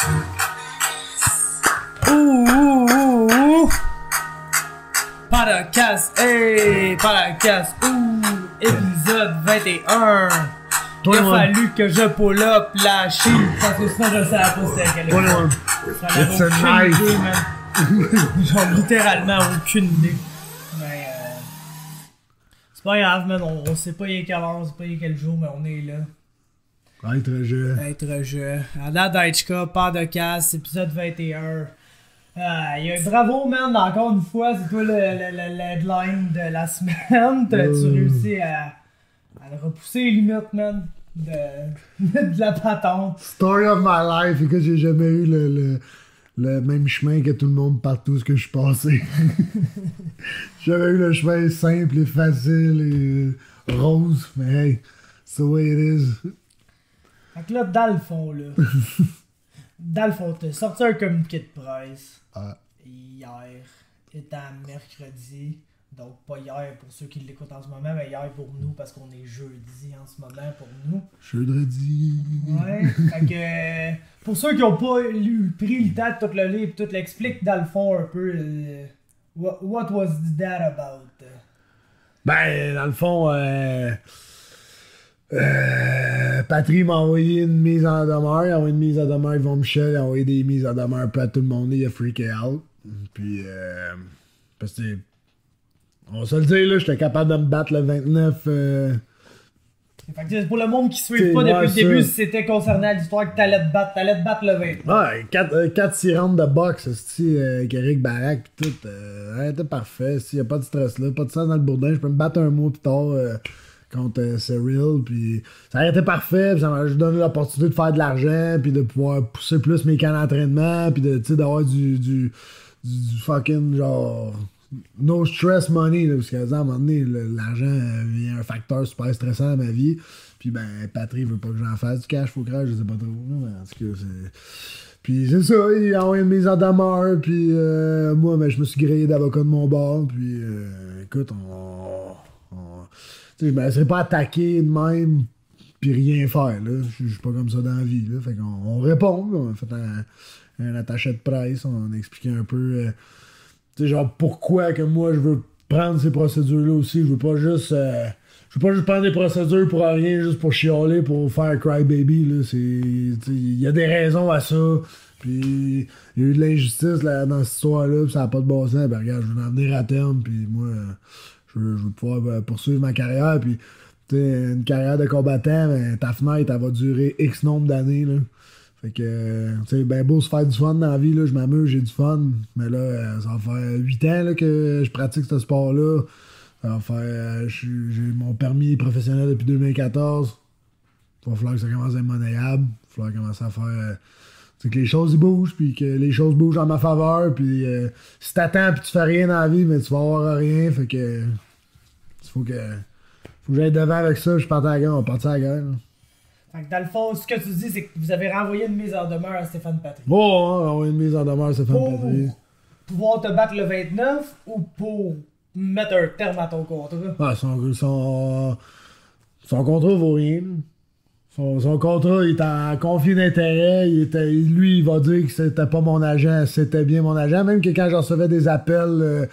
Ouh. Podcast, hey, podcast, épisode 21. Il a fallu que je pull up la chine parce que sinon je savais pas c'était quelle chose. It's a knife. Genre littéralement aucune idée. Mais c'est pas grave, man. On sait pas il est quelle heure, on sait pas il est quel jour, mais on est là. Être jeu. À date d'Aïchka, podcast, épisode 21. Bravo, man, encore une fois, c'est toi le headline de la semaine. T'as-tu réussi à le repousser les limites, man, de la patente? Story of my life, écoute, j'ai jamais eu le même chemin que tout le monde partout ce que je suis passé. J'avais eu le chemin simple et facile et rose, mais hey, it's the way it is. Fait que là, dans le fond, t'as sorti un communiqué de presse hier, étant mercredi. Donc, pas hier pour ceux qui l'écoutent en ce moment, mais hier pour nous, parce qu'on est jeudi en ce moment pour nous. Jeudi. Ouais, fait que pour ceux qui n'ont pas pris le temps de tout le lire et tout l'explique dans le fond un peu, what was that about? Ben, dans le fond, Patrick m'a envoyé une mise en demeure. Il a envoyé une mise en demeure, Yvon Michel, il a envoyé des mises en demeure un peu à tout le monde. Il a freaké out. Puis, parce que, on va se le dire, là, j'étais capable de me battre le 29. Fait que pour le monde qui ne suit pas depuis le début, si c'était concernant l'histoire que t'allais te battre le 29. Ouais, 4-6 rounds de boxe, avec Eric Barak pis tout. C'était parfait. Il n'y a pas de stress là, pas de stress dans le bourdin. Je peux me battre un mois plus tard contre Cyril. Puis ça a été parfait. Puis ça m'a juste donné l'opportunité de faire de l'argent. Puis de pouvoir pousser plus mes camps d'entraînement. Puis d'avoir du fucking genre. No stress money, là, parce qu'à un moment donné, l'argent est un facteur super stressant dans ma vie. Puis ben, Patrick veut pas que j'en fasse du cash, faut crash, je sais pas trop. Mais en tout cas, c'est. Puis c'est ça, il a envoyé une mise en demeure, puis moi, ben, je me suis grillé d'avocat de mon bord, puis écoute, je me laisserai pas attaquer de même, puis rien faire, là. Je suis pas comme ça dans la vie, là. Fait qu'on répond, on a fait un attaché de presse, on a expliqué un peu. Tu sais, genre, pourquoi que moi, je veux prendre ces procédures-là aussi. Je veux pas juste prendre des procédures pour rien, juste pour chialer, pour faire cry baby, là. Il y a des raisons à ça. Puis, il y a eu de l'injustice là, dans cette histoire-là, puis ça n'a pas de bon sens. Ben, regarde, je veux en venir à terme, puis moi, je veux pouvoir poursuivre ma carrière. Puis, tu sais, une carrière de combattant, ben, ta fenêtre, elle va durer X nombre d'années, là. Fait que, tu sais, ben beau se faire du fun dans la vie, là, je m'amuse, j'ai du fun, mais là, ça va faire 8 ans là, que je pratique ce sport-là. Ça va faire, j'ai mon permis professionnel depuis 2014. Il va falloir que ça commence à être monnayable. Il va falloir commencer à faire, tu sais, que les choses y bougent, puis que les choses bougent en ma faveur, puis si t'attends puis tu fais rien dans la vie, mais tu vas avoir rien, fait que, faut que j'aille devant avec ça, je parte à la guerre, on va partir à la guerre, là. Fait que dans le fond, ce que tu dis, c'est que vous avez renvoyé une mise en demeure à Stéphane Patrick. Bon, on a envoyé une mise en demeure à Stéphane Patrick. Pour pouvoir te battre le 29 ou pour mettre un terme à ton contrat? Ah, son contrat vaut rien. Son contrat, il est en conflit d'intérêt. Lui, il va dire que c'était pas mon agent, c'était bien mon agent. Même que quand je recevais des appels,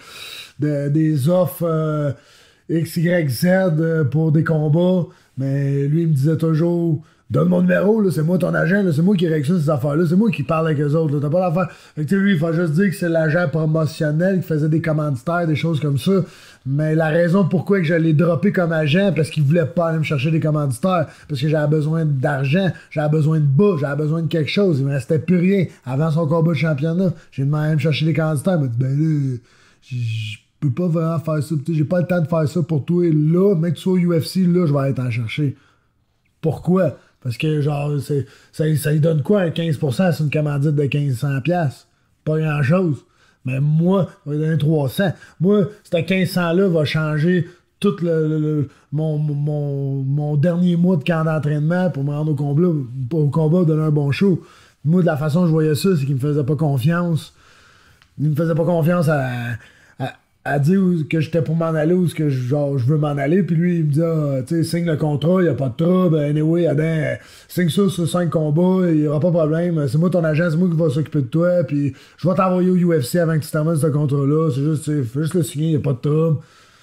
des offres X, Y, Z pour des combats, mais lui, il me disait toujours: donne mon numéro, là, c'est moi ton agent, là, c'est moi qui réactionne ces affaires-là, c'est moi qui parle avec eux autres, là, t'as pas l'affaire. Fait que lui, il faut juste dire que c'est l'agent promotionnel qui faisait des commanditaires, des choses comme ça. Mais la raison pourquoi que je l'ai droppé comme agent, parce qu'il voulait pas aller me chercher des commanditaires, parce que j'avais besoin d'argent, j'avais besoin de bas, j'avais besoin de quelque chose, il me restait plus rien. Avant son combat de championnat, j'ai demandé à me chercher des commanditaires, il m'a dit: ben là, je peux pas vraiment faire ça, j'ai pas le temps de faire ça pour toi, là, mec, tu sois au UFC, là, je vais aller t'en chercher. Pourquoi? Parce que, genre, ça lui donne quoi, un 15% sur une commandite de 1500$? Pas grand-chose. Mais moi, ça va lui donner 300. Moi, ce 1500$-là va changer tout mon dernier mois de camp d'entraînement pour me rendre au combat, donner un bon show. Moi, de la façon que je voyais ça, c'est qu'il me faisait pas confiance. Il me faisait pas confiance à dire que j'étais pour m'en aller ou que genre, je veux m'en aller. Puis lui, il me dit, tu sais, signe le contrat, il n'y a pas de trouble. Anyway, Adam, signe ça sur 5 combats, il n'y aura pas de problème. C'est moi ton agent, c'est moi qui va s'occuper de toi. Puis je vais t'envoyer au UFC avant que tu termines ce contrat-là. C'est juste, tu sais, fais juste le signer, il n'y a pas de trouble.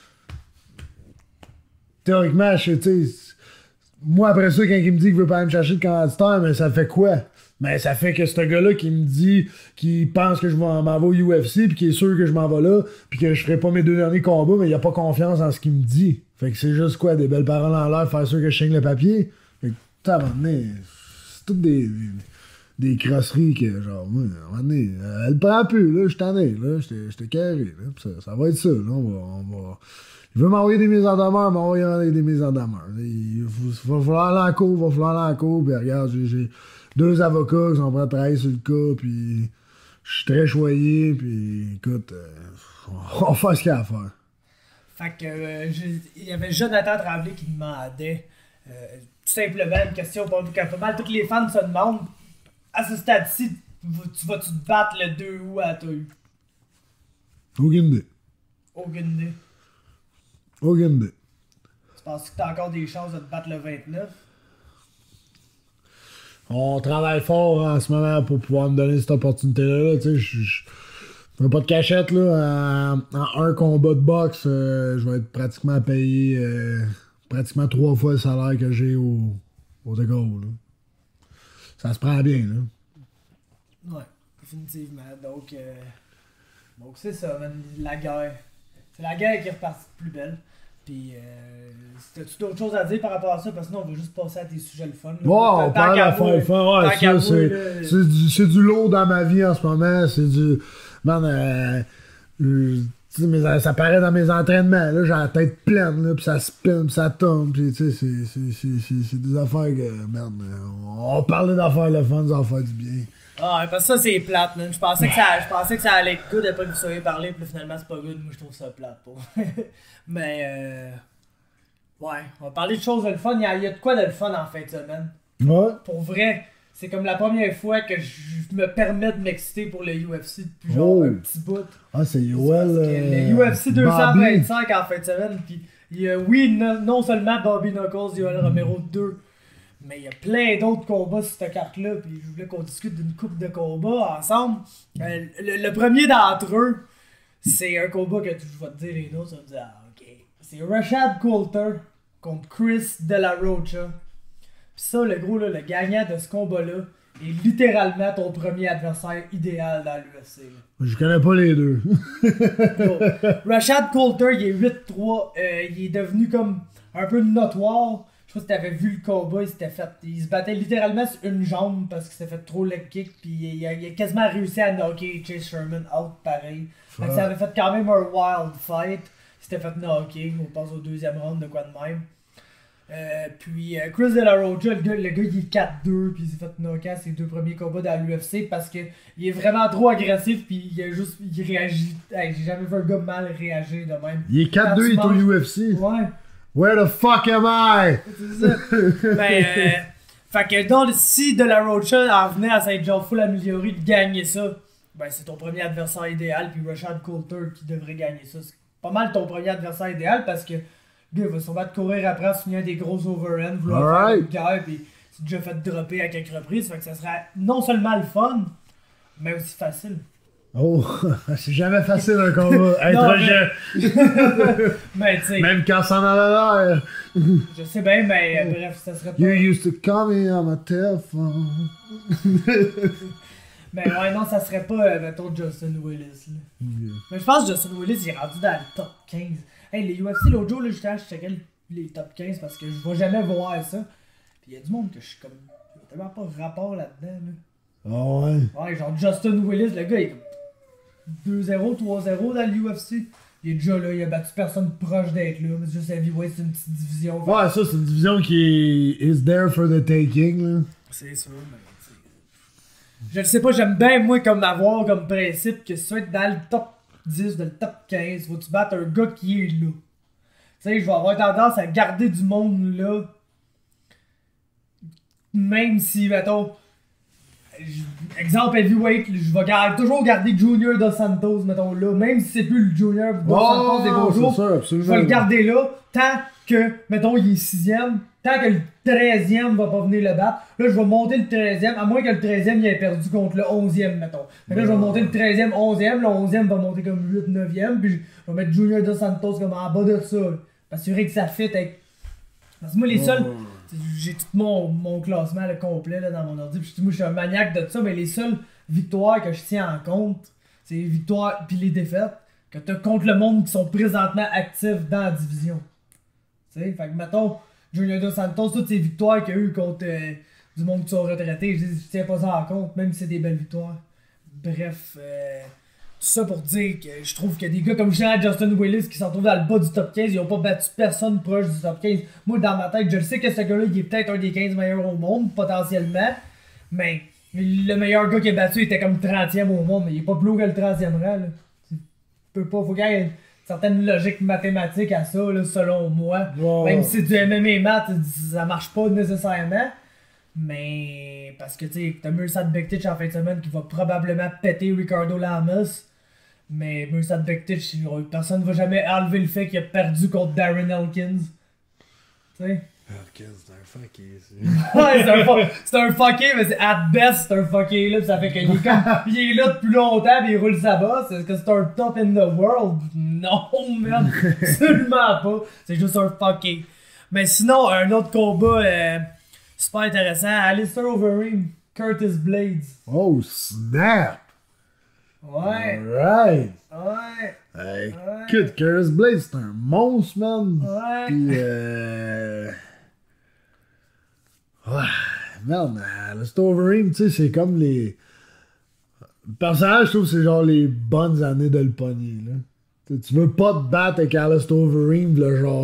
Théoriquement, tu sais, moi après ça, quand il me dit qu'il veut pas aller me chercher de commanditaire, mais ça fait quoi? Mais ça fait que ce gars-là qui me dit qu'il pense que je m'en vais au UFC puis qui est sûr que je m'en vais là puis que je ferai pas mes 2 derniers combats, mais il a pas confiance en ce qu'il me dit. Fait que c'est juste quoi, des belles paroles en l'air, faire sûr que je signe le papier. Fait que, à un moment donné, c'est toutes des crosseries que, genre, moi, à un moment donné, elle prend plus, là, je t'en ai, là, j'étais carré, là, ça va être ça, là, on va... Il veut m'envoyer des mises en demeure, m'envoyer des mises en demeure. Il va falloir aller en cours, puis regarde, j'ai 2 avocats qui sont prêts à travailler sur le cas, puis je suis très choyé, puis écoute, on va faire ce qu'il y a à faire. Fait que il y avait Jonathan Tremblay qui demandait tout simplement une question que pas mal tous les fans se demandent. À ce stade-ci, tu vas-tu te battre le 2 août à Tohu? Aucune idée. Aucune idée. Aucune idée. Tu penses que t'as encore des chances de te battre le 29? On travaille fort en ce moment pour pouvoir me donner cette opportunité-là. Tu sais, je fais pas de cachette, là. En un combat de boxe, je vais être pratiquement payé pratiquement 3 fois le salaire que j'ai au The Goal, là. Ça se prend bien, là. Ouais, définitivement. Donc c'est ça, man, la guerre. C'est la guerre qui est repartie plus belle. Puis, t'as-tu d'autres choses à dire par rapport à ça? Parce que sinon, on va juste passer à tes sujets le fun. Là. Ouais, on parle d'affaires le fun. Ouais, ça, c'est du lot dans ma vie en ce moment. C'est du... Man, ça paraît dans mes entraînements. Là, j'ai la tête pleine, là, puis ça spin, puis ça tombe. Puis, tu sais, c'est des affaires que... Merde, on parlait d'affaires le fun, des affaires du bien. Ah, parce que ça, c'est plate, man. Je pensais que ça allait être good après que vous soyez parlé, puis finalement, c'est pas good. Moi, je trouve ça plate, pour. Mais, ouais, on va parler de choses de le fun. Il y a de quoi de le fun en fin de semaine. Ouais. Pour vrai, c'est comme la première fois que je me permets de m'exciter pour le UFC depuis genre un petit bout. Ah, c'est Yoel. Le UFC 225 en fin de semaine, puis il y a, oui, non seulement Bobby Knuckles, Yoel Romero 2. Mais il y a plein d'autres combats sur cette carte-là, puis je voulais qu'on discute d'une coupe de combats ensemble. Le premier d'entre eux, c'est un combat que je vais te dire les noms, ça va me dire, ah, ok. C'est Rashad Coulter contre Chris De La Rocha. Pis ça, le gros, là, le gagnant de ce combat-là est littéralement ton premier adversaire idéal dans l'UFC. Je connais pas les deux. Rashad Coulter, il est 8-3, il est devenu comme un peu notoire. Je sais pas si t'avais vu le combat, il se battait littéralement sur une jambe parce qu'il s'est fait trop leg kick, puis il a quasiment réussi à knocker Chase Sherman out pareil. Donc ça avait fait quand même un wild fight. Il s'était fait knocker, on passe au deuxième round de quoi de même. Puis Chris De La Rocha, le gars il est 4-2, puis il s'est fait knocker à ses 2 premiers combats dans l'UFC parce qu'il est vraiment trop agressif, puis il réagit. Hey, j'ai jamais vu un gars mal réagir de même. Il est 4-2, il est au UFC. Ouais. Where the fuck am I? C'est ça. Ben, fait que donc, si De La Rocha en venait à s'être genre full amélioré de gagner ça, ben c'est ton premier adversaire idéal, puis Rashad Coulter qui devrait gagner ça. C'est pas mal ton premier adversaire idéal parce que le gars va sûrement te courir après, se finir des gros overhands, vouloir faire une guerre, puis tu déjà fait dropper à quelques reprises, fait que ça serait non seulement le fun, mais aussi facile. Oh, c'est jamais facile un combat. Être jeune. Mais tu sais. Même quand ça en a l'air. Je sais bien, mais bref, ça serait pas. You used to call me on my telephone. Mais ouais, non, ça serait pas, mettons, Justin Willis. Là. Yeah. Mais je pense que Justin Willis il est rendu dans le top 15. Hey, les UFC, l'autre jour, là, je checkais les top 15 parce que je vais jamais voir ça. Puis il y a du monde que je suis comme. Il y a tellement pas de rapport là-dedans. Là. Ah ouais. Ouais, genre Justin Willis, le gars, il est 2-0, 3-0 dans l'UFC. Il est déjà là, il a battu personne proche d'être là. Mais c'est juste heavyweight, c'est une petite division. Ouais, ça, c'est une division qui is there for the taking, là. C'est sûr, mais je ne sais pas, j'aime bien, moi, comme avoir comme principe que si tu veux être dans le top 10, dans le top 15, faut que tu battes un gars qui est là. Tu sais, je vais avoir tendance à garder du monde là. Même si, mettons, exemple heavyweight, je vais toujours garder Junior Dos Santos, mettons là, même si c'est plus le Junior Dos Santos des beaux jours, je vais le garder là, tant que, mettons, il est 6ème, tant que le 13e va pas venir le battre. Là, je vais monter le 13e, à moins que le 13e il ait perdu contre le 11e, mettons. Fait que là, je vais monter le 13e, 11e, le 11e va monter comme 8, 9e, puis je vais mettre Junior Dos Santos comme en bas de ça. Parce que c'est vrai que ça fit avec. Parce que moi, les seuls. J'ai tout mon classement là, complet là, dans mon ordi. Puis moi, je suis un maniaque de ça, mais les seules victoires que je tiens en compte, c'est les victoires puis les défaites que t'as contre le monde qui sont présentement actifs dans la division. Tu sais, fait que mettons, Junior Dos Santos, toutes ces victoires qu'il y a eu contre du monde qui sont retraités, je tiens pas ça en compte, même si c'est des belles victoires. Bref, tout ça pour dire que je trouve que des gars comme Justin Willis qui s'en retrouvent dans le bas du top 15, ils ont pas battu personne proche du top 15. Moi, dans ma tête, je le sais que ce gars-là, il est peut-être un des 15 meilleurs au monde, potentiellement, mais le meilleur gars qui a battu était comme 30e au monde, mais il est pas plus haut que le 30e rang. Là. Tu peux pas, faut qu'il y ait une certaine logique mathématique à ça, là, selon moi. Wow. Même si c'est du MMA math, ça marche pas nécessairement. Mais parce que tu sais, t'as Mirsad Bektic en fin de semaine qui va probablement péter Ricardo Lamas. Mais Mirsad Bektic, personne ne va jamais enlever le fait qu'il a perdu contre Darren Elkins. Tu sais? Elkins, c'est un fucké. Ouais, c'est un fucké, mais c'est at best, c'est un fucké là. Pis ça fait qu'il est comme. Il est là depuis longtemps, pis il roule sa bosse. Est-ce que c'est un top in the world? Non, man. Absolument pas. C'est juste un fucké. Mais sinon, un autre combat super intéressant. Alistair Overeem, Curtis Blades. Oh, snap! Ouais. Alright. Ouais. Hey, écoute, Curtis Blades, c'est un monstre, man. Ouais. Pis ouais, merde, Alistair Overeem, tu sais, c'est comme les. Le personnage, je trouve que c'est genre les bonnes années de le pogner, là. Tu veux pas te battre avec Alistair Overeem, là, genre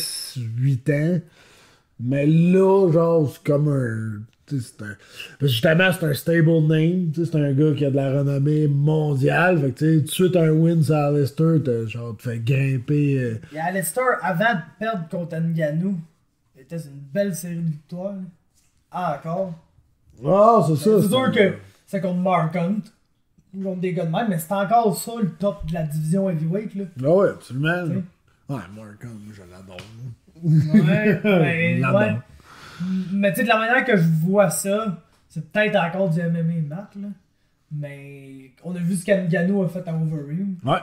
6-8 ans. Mais là, genre, c'est comme un. Justement, c'est un stable name. C'est un gars qui a de la renommée mondiale. Fait que, tu sais, tout de suite, un win sur Alistair, genre, te fait grimper. Et Alistair, avant de perdre contre Ngannou, c'était une belle série de victoires. Ah, encore. Ah, c'est ça. C'est sûr que c'est contre Mark Hunt. Contre des gars de même, mais c'est encore ça le top de la division heavyweight. Là. Ah ouais, absolument. Ouais, Mark Hunt, je l'adore. Ouais, ouais. Mais tu sais, de la manière que je vois ça, c'est peut-être encore du MMA mat, là. Mais on a vu ce qu'Ngannou a fait à Overeem. Ouais.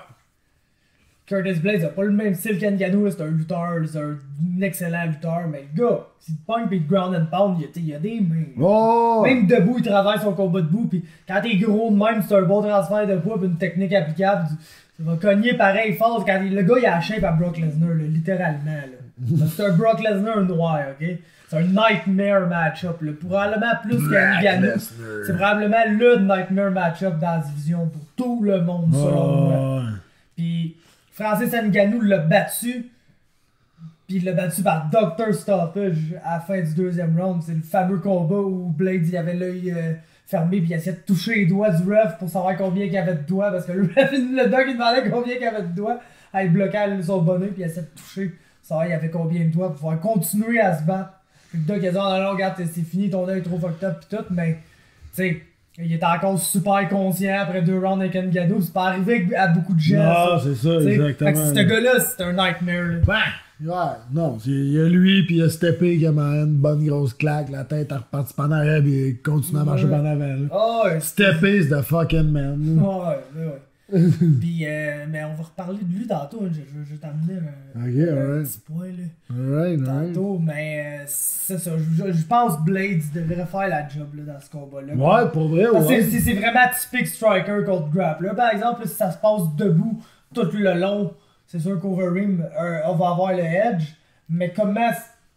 Curtis Blades a pas le même style qu'Ngannou, c'est un lutteur, c'est un excellent lutteur, mais le gars, s'il te pogne pis ground and pound, il y a des mains. Oh! Même debout, il travaille son combat debout, pis quand t'es gros de même, c'est un bon transfert de poids pis une technique applicable, ça va cogner pareil fort. Quand le gars il a la shape à Brock Lesnar, là, littéralement. Là. C'est un Brock Lesnar noir, ok? C'est un nightmare match-up, là. Probablement plus qu'Ngannou. C'est probablement le nightmare match-up dans la division pour tout le monde, selon moi. Pis Francis Ngannou l'a battu. Puis il l'a battu par Dr. Stoppage à la fin du deuxième round. C'est le fameux combat où Blades il avait l'œil fermé puis il essayait de toucher les doigts du ref pour savoir combien il y avait de doigts. Parce que le ref, le doc il demandait combien il y avait de doigts. Il bloquait son bonnet puis il essayait de toucher. Savoir il y avait combien de doigts pour pouvoir continuer à se battre. Puis le doc il a dit oh non, regarde, c'est fini, ton œil est trop fucked up pis tout. Mais tu sais, il était encore super conscient après 2 rounds avec Ngannou. C'est pas arrivé à beaucoup de gens. Ah, c'est ça, exactement. Fait que ce gars-là, c'est un nightmare. Là. Ouais, non, il y a lui, puis il y a Steppé qui a une bonne grosse claque, la tête a reparti par en arrière, puis il continue à marcher par en avant. Oh, ouais, Steppé, c'est the fucking man. Ouais. Puis, mais on va reparler de lui tantôt. Je vais t'amener un petit point. Là. Tantôt, mais c'est ça. Je pense que Blades devrait faire la job là, dans ce combat-là. Ouais, pour vrai, ouais. C'est vraiment typique striker contre grappler. Par exemple, si ça se passe debout tout le long, c'est sûr qu'Overeem va avoir le edge. Mais comment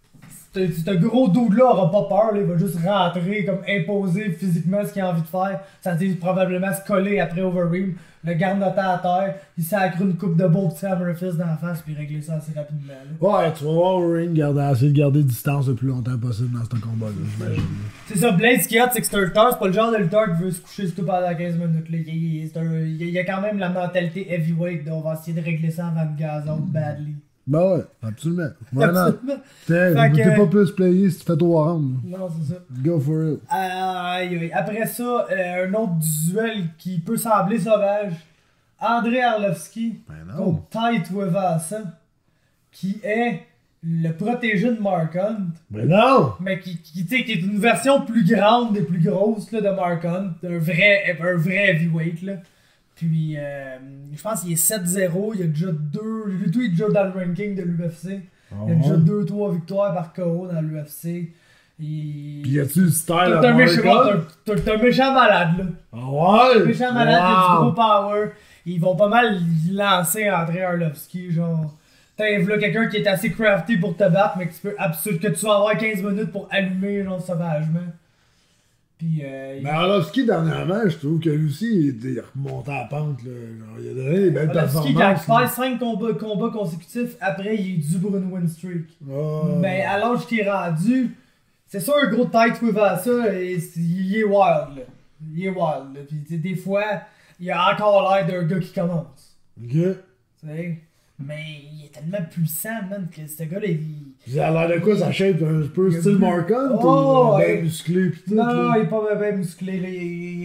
ce gros dude-là aura pas peur, là, il va juste rentrer, comme imposer physiquement ce qu'il a envie de faire. Ça veut dire probablement se coller après Overeem, le garnoter à terre, il s'accre une coupe de beaux petits hammerfists dans la face puis régler ça assez rapidement. Là. Ouais, tu vas voir Overeem essayer de garder distance le plus longtemps possible dans ce combat-là, j'imagine. C'est ça, Blade, ce qu'il y a, c'est que c'est un lutteur, c'est pas le genre de lutteur qui veut se coucher sur tout pendant 15 minutes. Là. Il y a quand même la mentalité heavyweight de on va essayer de régler ça avant de gazon badly. Ben ouais, absolument. Voilà. Absolument. T'es Fait que- pas plus playé si tu fais toi rendre. Non, c'est ça. Go for it. Après ça, un autre duel qui peut sembler sauvage. Andrei Arlovski Ben contre non. Tai Tuivasa, qui est le protégé de Mark Hunt, Ben non! mais tu sais, qui est une version plus grande et plus grosse là, de Mark Hunt, un vrai heavyweight. Là. Puis, je pense qu'il est 7-0, il y a déjà lui tout est déjà dans le ranking de l'UFC. Il y a déjà 2-3 victoires par KO dans l'UFC. Pis y a-tu le style à T'es un Mark méchant, Hunt? t'es un méchant malade là. Ah ouais! Un méchant malade, il y a du Wow. gros power. Ils vont pas mal lancer Andrei Arlovski, genre. T'as là quelqu'un qui est assez crafty pour te battre, mais que tu vas avoir 15 minutes pour allumer, genre, sauvagement. Puis, Mais Arlovski, dernièrement, je trouve que lui aussi, il est remonté à la pente. Là. Genre, il a donné des belles Arlovski, quand il performances. fait 5 combats consécutifs, après, il est dû pour une win streak. Oh. Mais à l'âge qu'il est rendu, c'est sûr, un gros tête à ça, il est wild, là. Il est wild, là. Puis, tu sais, des fois, il a encore l'air d'un gars qui commence. Ok. Tu sais? Mais il est tellement puissant, man, que ce gars-là, Il a l'air de quoi sa shape? Un peu Il a style bu- Mark Hunt? Oh, ou ouais. bien musclé pis tout? Non, là? il est pas bien musclé, là.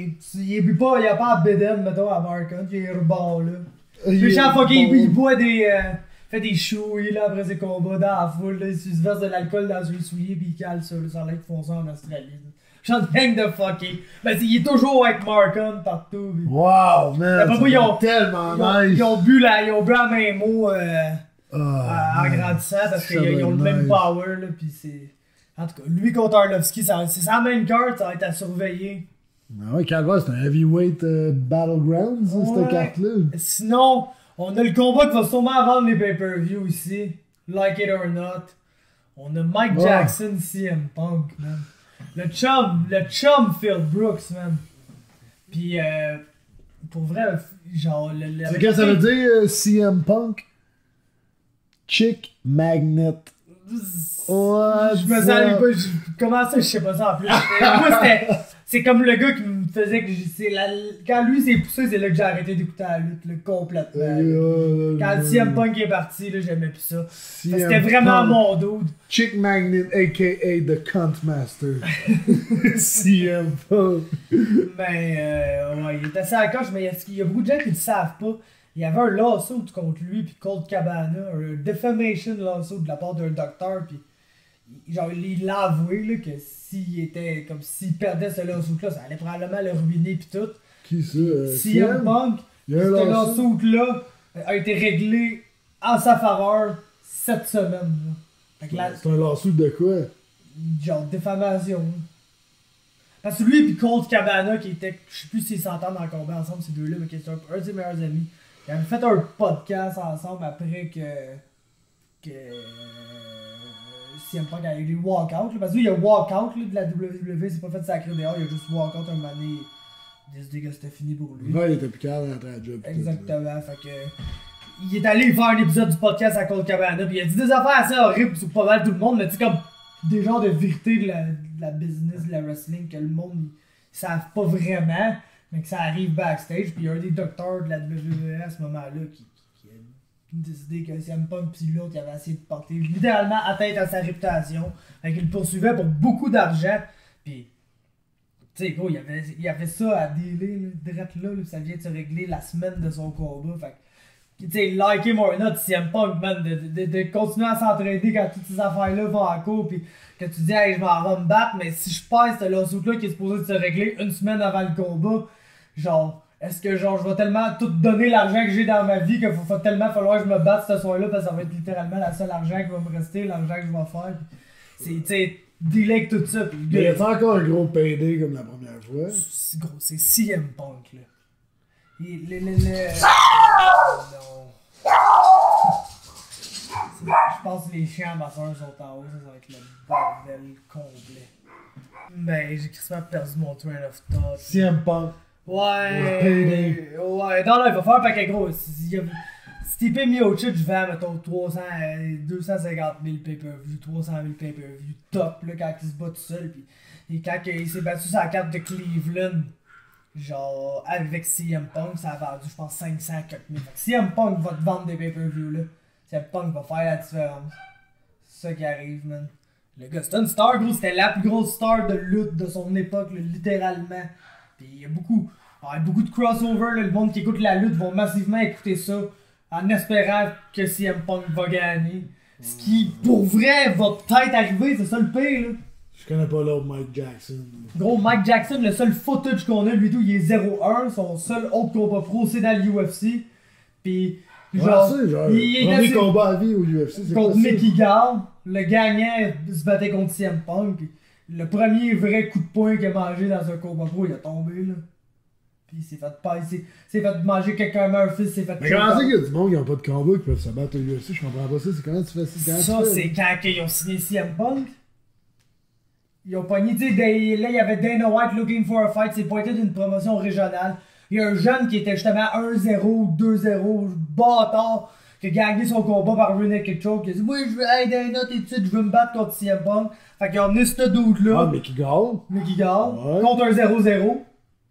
Il a pas à bédaine, mettons, à Mark Hunt, il est rebord, là. Puis chaque fois qu'il boit fait des chouilles, là, après ses combats dans la foule, là, il se verse de l'alcool dans les souliers, puis il cale ça, là, ça a l'air de foncer en Australie. Chante gang de fucké. Ben, il est toujours avec Mark Hunt partout. Puis... Wow, man! Après, ça ils ont- fait tellement nice! Ils ont bu la même eau Ah, en man. grandissant parce Ça qu'ils doit ont le être même nice. power, là, puis c'est... En tout cas, lui contre Arlovski, c'est sa main carte, ça va être à surveiller. Ah ouais, Calva, c'est un heavyweight battleground, ça, Ouais. cette carte-là. Sinon, on a le combat qui va sûrement vendre les pay-per-view ici. Like it or not. On a Mike Ouais. Jackson, CM Punk, man. Le chum Phil Brooks, man. Puis, pour vrai, genre... C'est qu'est-ce que ça veut dire, CM Punk? Chick Magnet. What? Je me sens pas. Comment ça, je sais pas ça en plus. Moi, c'est comme le gars qui me faisait que. Quand lui s'est poussé, c'est là que j'ai arrêté d'écouter la lutte, là, complètement. Quand CM Punk est parti, là, j'aimais plus ça. C'était vraiment mon dude. Chick Magnet, a.k.a. The Cunt Master. CM Punk. Mais, ouais, il est assez à la coche, mais il y a beaucoup de gens qui ne savent pas. Il y avait un lawsuit contre lui puis Colt Cabana, un defamation lawsuit de la part d'un docteur, puis genre il l'a avoué là, que s'il perdait ce lawsuit-là, ça allait probablement le ruiner puis tout. Qui ça? CM Punk, Il y a un ce lawsuit. lawsuit-là a été réglé en sa faveur cette semaine. Là. Fait que là, C'est un lawsuit de quoi? genre diffamation. Parce que lui et Colt Cabana, qui était, je sais plus s'ils s'entendent en combat ensemble, ces deux-là, mais qui était un de ses meilleurs amis. Ils avaient fait un podcast ensemble après que CM Punk a eu les walkouts. Parce que lui, il y a walkout là, de la WWE, c'est pas fait sacré dehors, il y a juste walkout un moment donné. Décidé que c'était fini pour lui. Ouais, il était plus calme d'entrer à la job. Exactement, fait que. Il est allé faire un épisode du podcast à Colt Cabana, puis il a dit des affaires assez horribles sur pas mal tout le monde, mais tu sais, comme des genres de vérité de la business, de la wrestling, que le monde ils savent pas vraiment, mais que ça arrive backstage. Puis il y a un des docteurs de la WWE à ce moment-là qui a décidé que CM Punk puis l'autre il avait essayé de porter littéralement atteinte à sa réputation. Fait qu'il le poursuivait pour beaucoup d'argent. Puis, tu sais, gros, il avait ça à dealer, là, direct là, ça vient de se régler la semaine de son combat. Fait que, tu sais, like him or not, CM Punk, man, de continuer à s'entraider quand toutes ces affaires-là vont en cours, puis que tu dis, hey, je m'en vais me battre, mais si je perds ce lawsuit-là qui est supposé de se régler une semaine avant le combat, genre, est-ce que genre je vais tellement tout donner l'argent que j'ai dans ma vie qu'il va tellement falloir que je me batte ce soir-là parce que ça va être littéralement la seule argent qui va me rester, l'argent que je vais faire. C'est, tu sais, dealer avec tout ça. Pis, Mais y a encore un gros PD comme la première fois? c'est gros, c'est CM Punk là. Non. Je pense que les chiens à ma soeur sont en haut, ça va être le bordel complet. Mais j'ai quasiment perdu mon train of thought. CM Punk. Ouais. Ouais. Non, il va faire un paquet gros. Si Stipe Miocic vend, mettons, 250 000 pay-per-view, 300 000 pay-per-view, top, là, quand il se bat tout seul. Puis, et quand il s'est battu sur la carte de Cleveland, genre, avec CM Punk, ça a vendu, je pense, 500 quelques mille. Fait que CM Punk va te vendre des pay-per-view, là. CM Punk va faire la différence. C'est ça qui arrive, man. Le gars, c'est une star, gros. C'était la plus grosse star de lutte de son époque, là, littéralement. Puis il y a beaucoup de crossover. Là, le monde qui écoute la lutte vont massivement écouter ça en espérant que CM Punk va gagner. Ce qui, pour vrai, va peut-être arriver, c'est ça le pire, là. Je connais pas l'autre Mike Jackson. Gros, Mike Jackson, le seul footage qu'on a, lui tout, il est 0-1. Son seul autre combat pro, c'est dans l'UFC. Puis, genre, il est premier combat à vie au UFC, c'est contre Mickey Gall. Le gagnant se battait contre CM Punk. Puis le premier vrai coup de poing qu'il a mangé dans un combat pro, il a tombé, là. Puis il s'est fait manger quelqu'un Murphy, s'est fait. Mais comment ça qu'il y a du monde qui n'a pas de combat qui peuvent se battre au UFC? Je comprends pas ça. C'est comment tu fais ça? Ça, c'est quand ils ont signé CM Punk. Ils ont pogné, tu sais, là, il y avait Dana White looking for a fight, c'est pointé d'une promotion régionale. Il y a un jeune qui était justement 1-0 ou 2-0, bâtard, qui a gagné son combat par rear naked choke. Il a dit, oui, je veux, hey Dana, t'es tu je veux me battre contre CM Punk. Fait qu'ils ont emmené ce dude-là. Ah, Mickey Gall. Ouais. Contre un 0-0.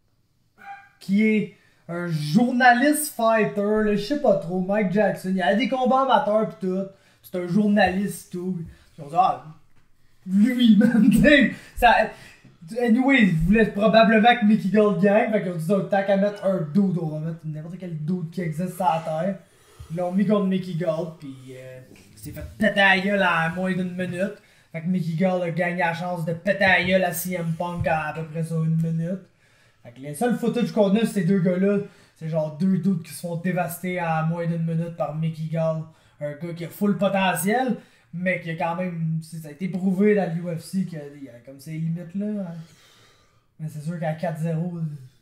Qui est un journaliste fighter, là, je sais pas trop, Mike Jackson. Il y a des combats amateurs pis tout. C'est un journaliste tout. Ils ont dit, ah, lui, man, ça. Anyway, ils voulaient probablement que Mickey Gall gagne. Fait qu'ils ont dit, donc, tant qu'à mettre un dude, on va mettre n'importe quel dude qui existe sur la terre. Ils l'ont mis contre Mickey Gall, pis il s'est fait péter la gueule en moins d'une minute. Fait que Mickey Gall a gagné la chance de péter la gueule à CM Punk à peu près ça une minute. Fait que les seuls footage qu'on a de ces deux gars-là, c'est genre deux dudes qui se font dévaster à moins d'une minute par Mickey Gall. Un gars qui a full potentiel, mais qui a quand même. Ça a été prouvé dans l'UFC qu'il y a comme ses limites là. Hein. Mais c'est sûr qu'à 4-0,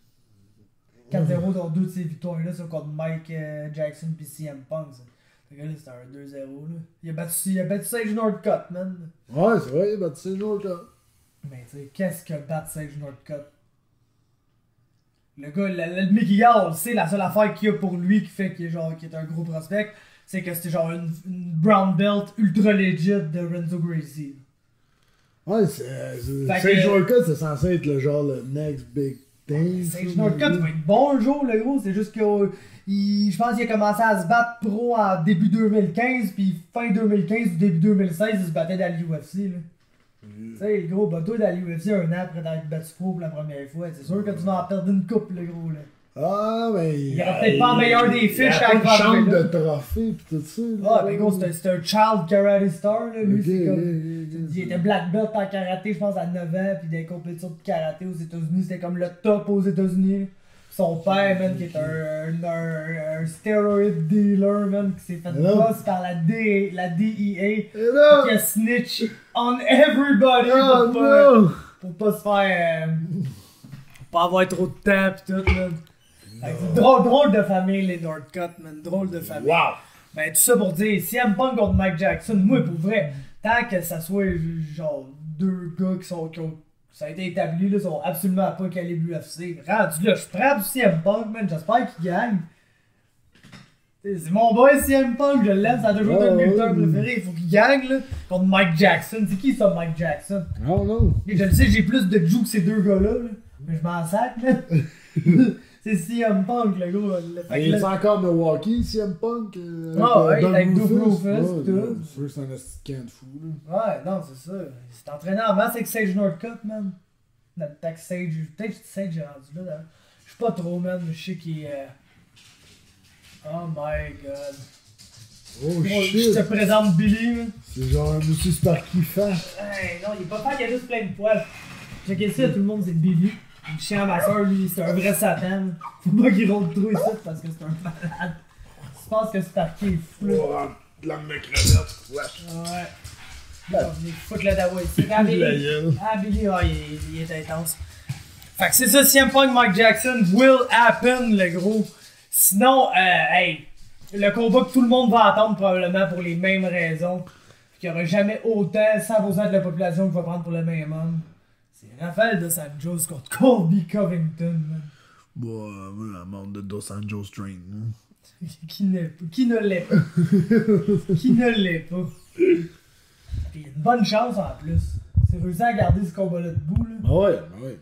4-0 dans deux de ces victoires-là, c'est contre Mike Jackson pis CM Punk. Ce gars-là, c'était un 2-0. Là. Il a battu Sage Northcutt, man. Ouais, c'est vrai, il a battu Sage Northcutt. Mais tu sais, qu'est-ce que battre Sage Northcutt? Le gars, le Mickey Gall, c'est la seule affaire qu'il y a pour lui qui fait qu'il est un gros prospect, c'est que c'était genre une brown belt ultra legit de Renzo Gracie. Ouais, Sage Northcutt, c'est censé être le genre le next big thing. Sage Northcutt va être bon un jour, le gros, c'est juste que je pense qu'il a commencé à se battre pro en début 2015, puis fin 2015 ou début 2016, il se battait dans l'UFC, là. Tu sais, le gros, bah toi dans l'UFC un an après d'être battu pro pour la première fois, c'est sûr que tu vas en perdre une coupe, le gros, là. Ah, mais. Il aurait peut-être pas le meilleur des fiches avec une chambre de trophée pis tout ça. Ah, mais gros, c'était un child karate star, là. Lui, c'est comme. Il était black belt en karaté, je pense, à 9 ans, pis des compétitions de karaté aux États-Unis, c'était comme le top aux États-Unis. Son père, man, qui est un steroid dealer, man, qui s'est fait boss par la DEA, qui a snitch on everybody pour pas se faire. Pour pas avoir trop de temps pis tout, man. C'est drôle de famille, les Northcutt, man. Drôle de famille. Wow! Ben, tout ça pour dire, CM Punk contre Mike Jackson, moi, pour vrai, tant que ça soit genre deux gars qui ont ça a été établi, là, sont absolument pas calibre UFC. Rendu là, je prends du CM Punk, man, j'espère qu'il gagne. C'est mon boy CM Punk, je l'aime, ça a toujours été un lutteur préféré, il faut qu'il gagne, là, contre Mike Jackson. C'est qui ça, Mike Jackson? Non. Et je le sais, j'ai plus de juke que ces deux gars-là, là, mais je m'en sac, là. C'est CM Punk, le gros. Il est encore Milwaukee, CM Punk? Ah ouais, avec Doug Rufus, tout. C'est sûr que c'est un assistant de fou, là. Ouais, non, c'est ça. Il s'est entraîné en masse avec Sage Northcutt, man. Notre tag Sage. Peut-être que Sage est rendu là, d'ailleurs. Je sais pas trop, man, mais je sais qu'il est. Oh my god. Oh shit! Je te présente Billy, man. C'est genre un monsieur Sparky fat. Hey, non, il est pas fat, il a juste plein de poils. Checkez ça, tout le monde, c'est Billy. Le chien à ma soeur, lui, c'est un vrai Satan. Faut pas qu'il roule trop ici parce que c'est un malade. Je pense que Sparky est fou, là. Oh, de la crevette. Ouais. Il faut que le dawa ici. Ah, Billy, oh, il est intense. Fait que c'est ça, CM Punk, Mike Jackson will happen, le gros. Sinon, hey, le combat que tout le monde va attendre probablement pour les mêmes raisons. Qu'il n'y aura jamais autant, 100% de la population qui va prendre pour le même homme. C'est Rafael Dos Anjos contre Colby Covington, man. Bon, la monde de Dos Anjos Train, hein. Qui ne l'est pas. Qui ne l'est pas. Puis une bonne chance en plus. C'est réussi à garder ce combat-là debout, là. Ouais.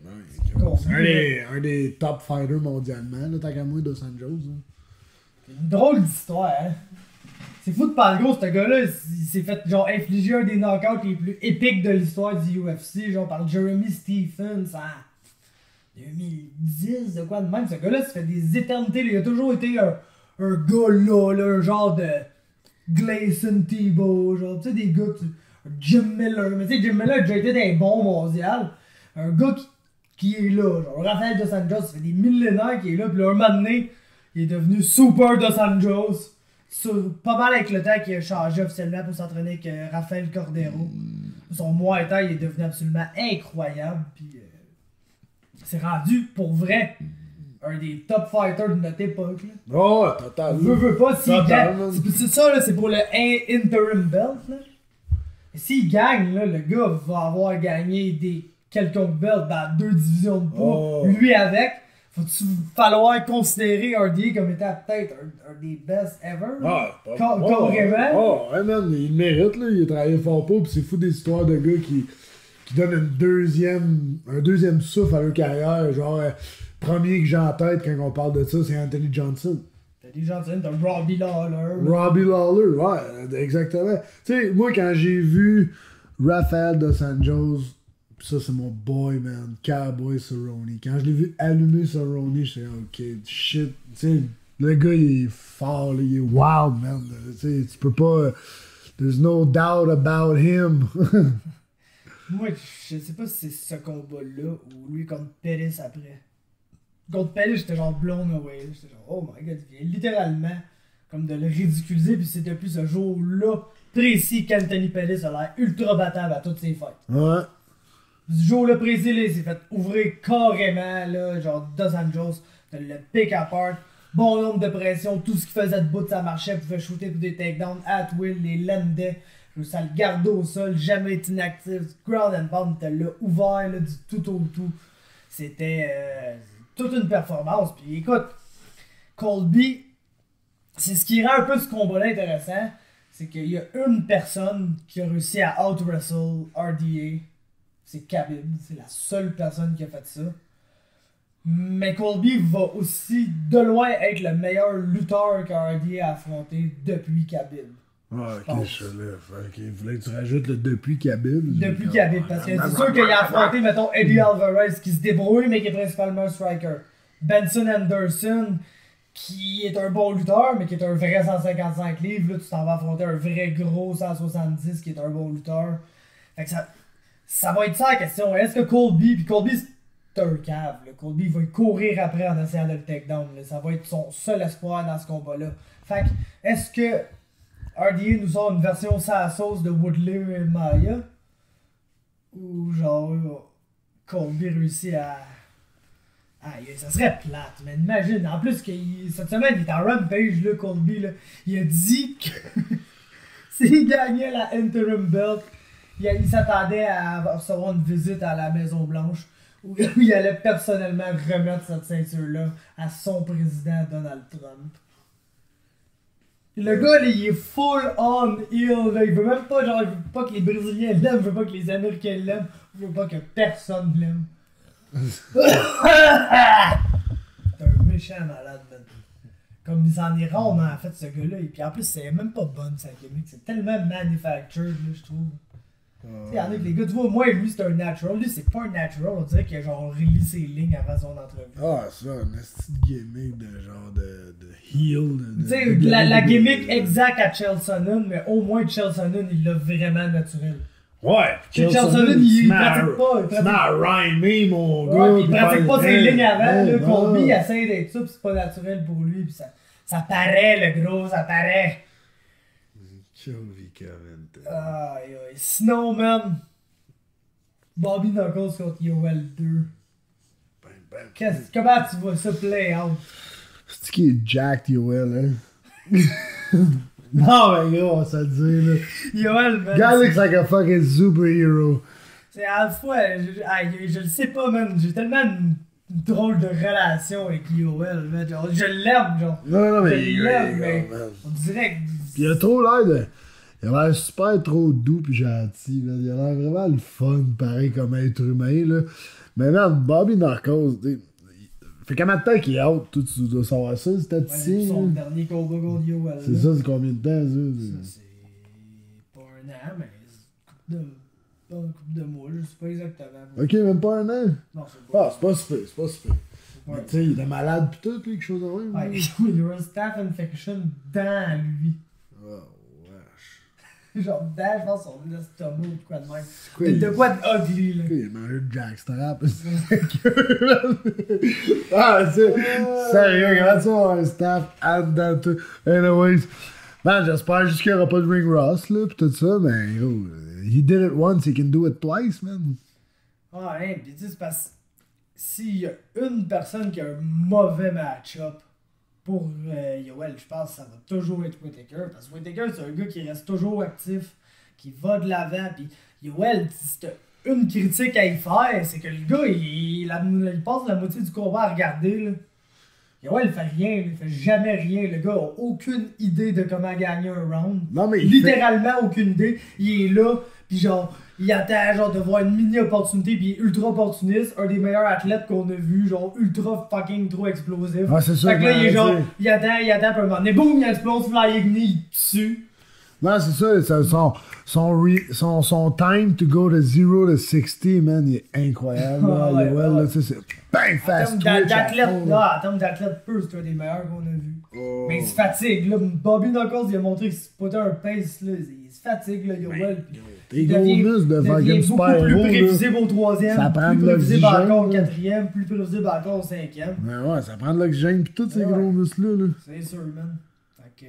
C'est un des top fighters mondialement, là, tant qu'à moi, Dos Anjos. Hein. C'est une drôle d'histoire, hein. C'est fou de parler gros, ce gars-là, il s'est fait genre infliger un des knockouts les plus épiques de l'histoire du UFC, genre par Jeremy Stephens en 2010, de quoi de même. Ce gars-là, ça fait des éternités, il a toujours été un gars là, un genre de Gleison Tebow, genre, tu sais, des gars, Jim Miller, mais tu sais, Jim Miller a déjà été des bons mondial. Un gars qui est là, genre, Rafael Dos Anjos, ça fait des millénaires qu'il est là, pis là, un moment donné, il est devenu Super Dos Anjos. Pas mal avec le temps qu'il a changé officiellement pour s'entraîner avec Rafael Cordero. Son Muay Thai il est devenu absolument incroyable. Puis c'est rendu pour vrai un des top fighters de notre époque. Là. Oh, total. Veux pas, s'il gagne. C'est ça, là, c'est pour le interim belt. Là. Et s'il gagne, là, le gars va avoir gagné des quelconques belts dans 2 divisions de poids. Oh. Lui avec. Va-tu falloir considérer RDA comme étant peut-être un des best ever? Ah, carrément? Oh, ouais, man, il le mérite, là. Il a travaillé fort pour, pis c'est fou des histoires de gars qui donnent un deuxième souffle à leur carrière. Genre, premier que j'ai en tête quand on parle de ça, c'est Anthony Johnson. Anthony Johnson, t'as Robbie Lawler. Robbie Lawler, ouais, exactement. Tu sais, moi, quand j'ai vu Rafael Dos Anjos, ça, c'est mon boy, man. Cowboy Cerrone. Quand je l'ai vu allumer Cerrone, j'étais ok, shit. Tu sais, le gars, il est fort, là, il est wild, man. Tu sais, tu peux pas. There's no doubt about him. Moi, je sais pas si c'est ce combat-là ou lui contre Pettis après. Contre Pettis, j'étais genre blown away. J'étais genre, oh my god, il vient littéralement comme de le ridiculiser. Puis c'est depuis ce jour-là précis qu'Anthony Pettis a l'air ultra battable à toutes ses fights. Ouais. Ce jour-là précis, là, il s'est fait ouvrir carrément, là, genre Dos Anjos, de le pick apart, bon nombre de pression, tout ce qu'il faisait debout, ça marchait, pouvait shooter pour des takedowns, at will, les landais, ça le gardait au sol, jamais été inactif, ground and pound, il était là, ouvert, là, du tout au tout. C'était toute une performance, puis écoute, Colby, c'est ce qui rend un peu ce combat-là intéressant, c'est qu'il y a une personne qui a réussi à out-wrestle RDA. C'est Khabib, c'est la seule personne qui a fait ça. Mais Colby va aussi de loin être le meilleur lutteur qu'RDA a affronté depuis Khabib. Ah, ok, je lève. Ok, il voulait que tu rajoutes le depuis Khabib. Depuis Khabib, parce que c'est sûr qu'il a affronté, mettons, Eddie Alvarez qui se débrouille, mais qui est principalement un striker. Benson Anderson, qui est un bon lutteur, mais qui est un vrai 155 livres. Là, tu t'en vas affronter un vrai gros 170 qui est un bon lutteur. Fait que ça va être ça la question. Est-ce que Colby, puis Colby c'est un cave, là. Colby va courir après en essayant de le takedown. Ça va être son seul espoir dans ce combat-là. Fait que, est-ce que RDA nous sort une version sans la sauce de Woodley et Maya? Ou genre, Colby réussit à... ça serait plate, mais imagine. En plus, cette semaine, il est en rampage, là, Colby. Là. Il a dit que s'il gagnait la interim belt, il s'attendait à recevoir une visite à la Maison-Blanche où il allait personnellement remettre cette ceinture-là à son président Donald Trump. Le gars, là, il est full on heel, là. Il veut même pas, genre, il veut pas que les Brésiliens l'aiment, il veut pas que les Américains l'aiment, il veut pas que personne l'aime. T'es un méchant malade, man. Comme il s'en est rond, en fait, ce gars-là. Et puis en plus, c'est même pas bonne, sa gimmick. C'est tellement manufactured, là, je trouve. Tu sais, y'en a que les gars, tu vois, moi, lui, c'est un natural. Lui, c'est pas un natural. On dirait qu'il a genre relis ses lignes avant son entrevue. Ah, ça, un petit gimmick de genre de heel. Tu sais, la gimmick exacte à Chael Sonnen, mais au moins Chael Sonnen, il l'a vraiment naturel. Ouais, Chael Sonnen, il pratique pas. C'est ma rhyme, mon gars. Ouais, il pratique pas ses lignes avant. Là, Colby, il essaie d'être ça, pis c'est pas naturel pour lui. Pis ça paraît, le gros, ça paraît. Aïe, aïe. Sinon, man, Bobby Knuckles contre Yoel 2. Comment tu vois ça play out? C'est qui est jacked, Yoel, hein? Non, mais gros, on va se le dire, là. Yoel, man. Guy looks like a fucking superhero. C'est à la fois, je le sais pas, man. J'ai tellement une drôle de relation avec Yoel, man. Genre, je l'aime, genre. Non, mais je l'aime, mais on dirait que... Pis il a trop l'air de... Il a l'air super trop doux pis gentil, man. Il a l'air vraiment le fun, pareil, comme être humain, là. Mais man, Bobby Knuckles, Fait combien de temps qu'il est out? Toi, tu dois savoir ça, statistique? Son dernier combat contre Yoel. C'est ça, c'est combien de temps, Ça, c'est pas un an, mais c'est une couple de mois, je sais pas exactement. Ok, même pas un an? Non, c'est pas. Ah, c'est pas super, c'est pas super. Mais tu sais, il était malade pis tout, quelque chose de même. Ouais, il y a un staph infection dans lui. Oh, wesh. Genre, dedans, je pense, son estomac ou quoi de même. Quoi, De quoi de ugly, là. Il a mangé de jackstrap. Ah, c'est sérieux, comment tu vas avoir un staff en dedans de tout? Anyways, man, j'espère juste qu'il n'y aura pas de ring rust, là, pis tout ça, mais yo, he did it once, he can do it twice, man. Ah, hein, pis tu sais, c'est parce que s'il y a une personne qui a un mauvais match-up pour Yoel, je pense que ça va toujours être Whittaker. Parce que Whittaker, c'est un gars qui reste toujours actif, qui va de l'avant. Puis Yoel, si t'as une critique à y faire, c'est que le gars, il passe la moitié du combat à regarder. Là. Yoel, il fait rien, il fait jamais rien. Le gars a aucune idée de comment gagner un round. Non, mais littéralement aucune idée. Il est là, puis genre, il attend genre de voir une mini opportunité, puis il est ultra opportuniste, un des meilleurs athlètes qu'on a vu, genre ultra fucking trop explosif. Ah, c'est ça. Fait que là, il est genre, il attend, puis à un moment donné, boum, il explose, flying knee, il tue. Non, c'est ça, son time to go to 0 to 60, man, il est incroyable. Là, Ouais, Yoel, ouais. là, c'est bang fast twitch. En termes d'athlète pur, c'est un des meilleurs qu'on a vu. Oh. Mais il se fatigue, là. Bobby Knuckles, il a montré qu'il se potait un pace, là. Il se fatigue, là, Yoel. T'es gros muscles de fucking super beaucoup plus héros, là. prévisible au troisième, Ça prend plus de prévisible l'oxygène, encore au là. quatrième, plus prévisible encore au cinquième. Ouais, ça prend de l'oxygène pis tous ces Ouais. gros muscles-là. Là. C'est sûr, man. Fait que...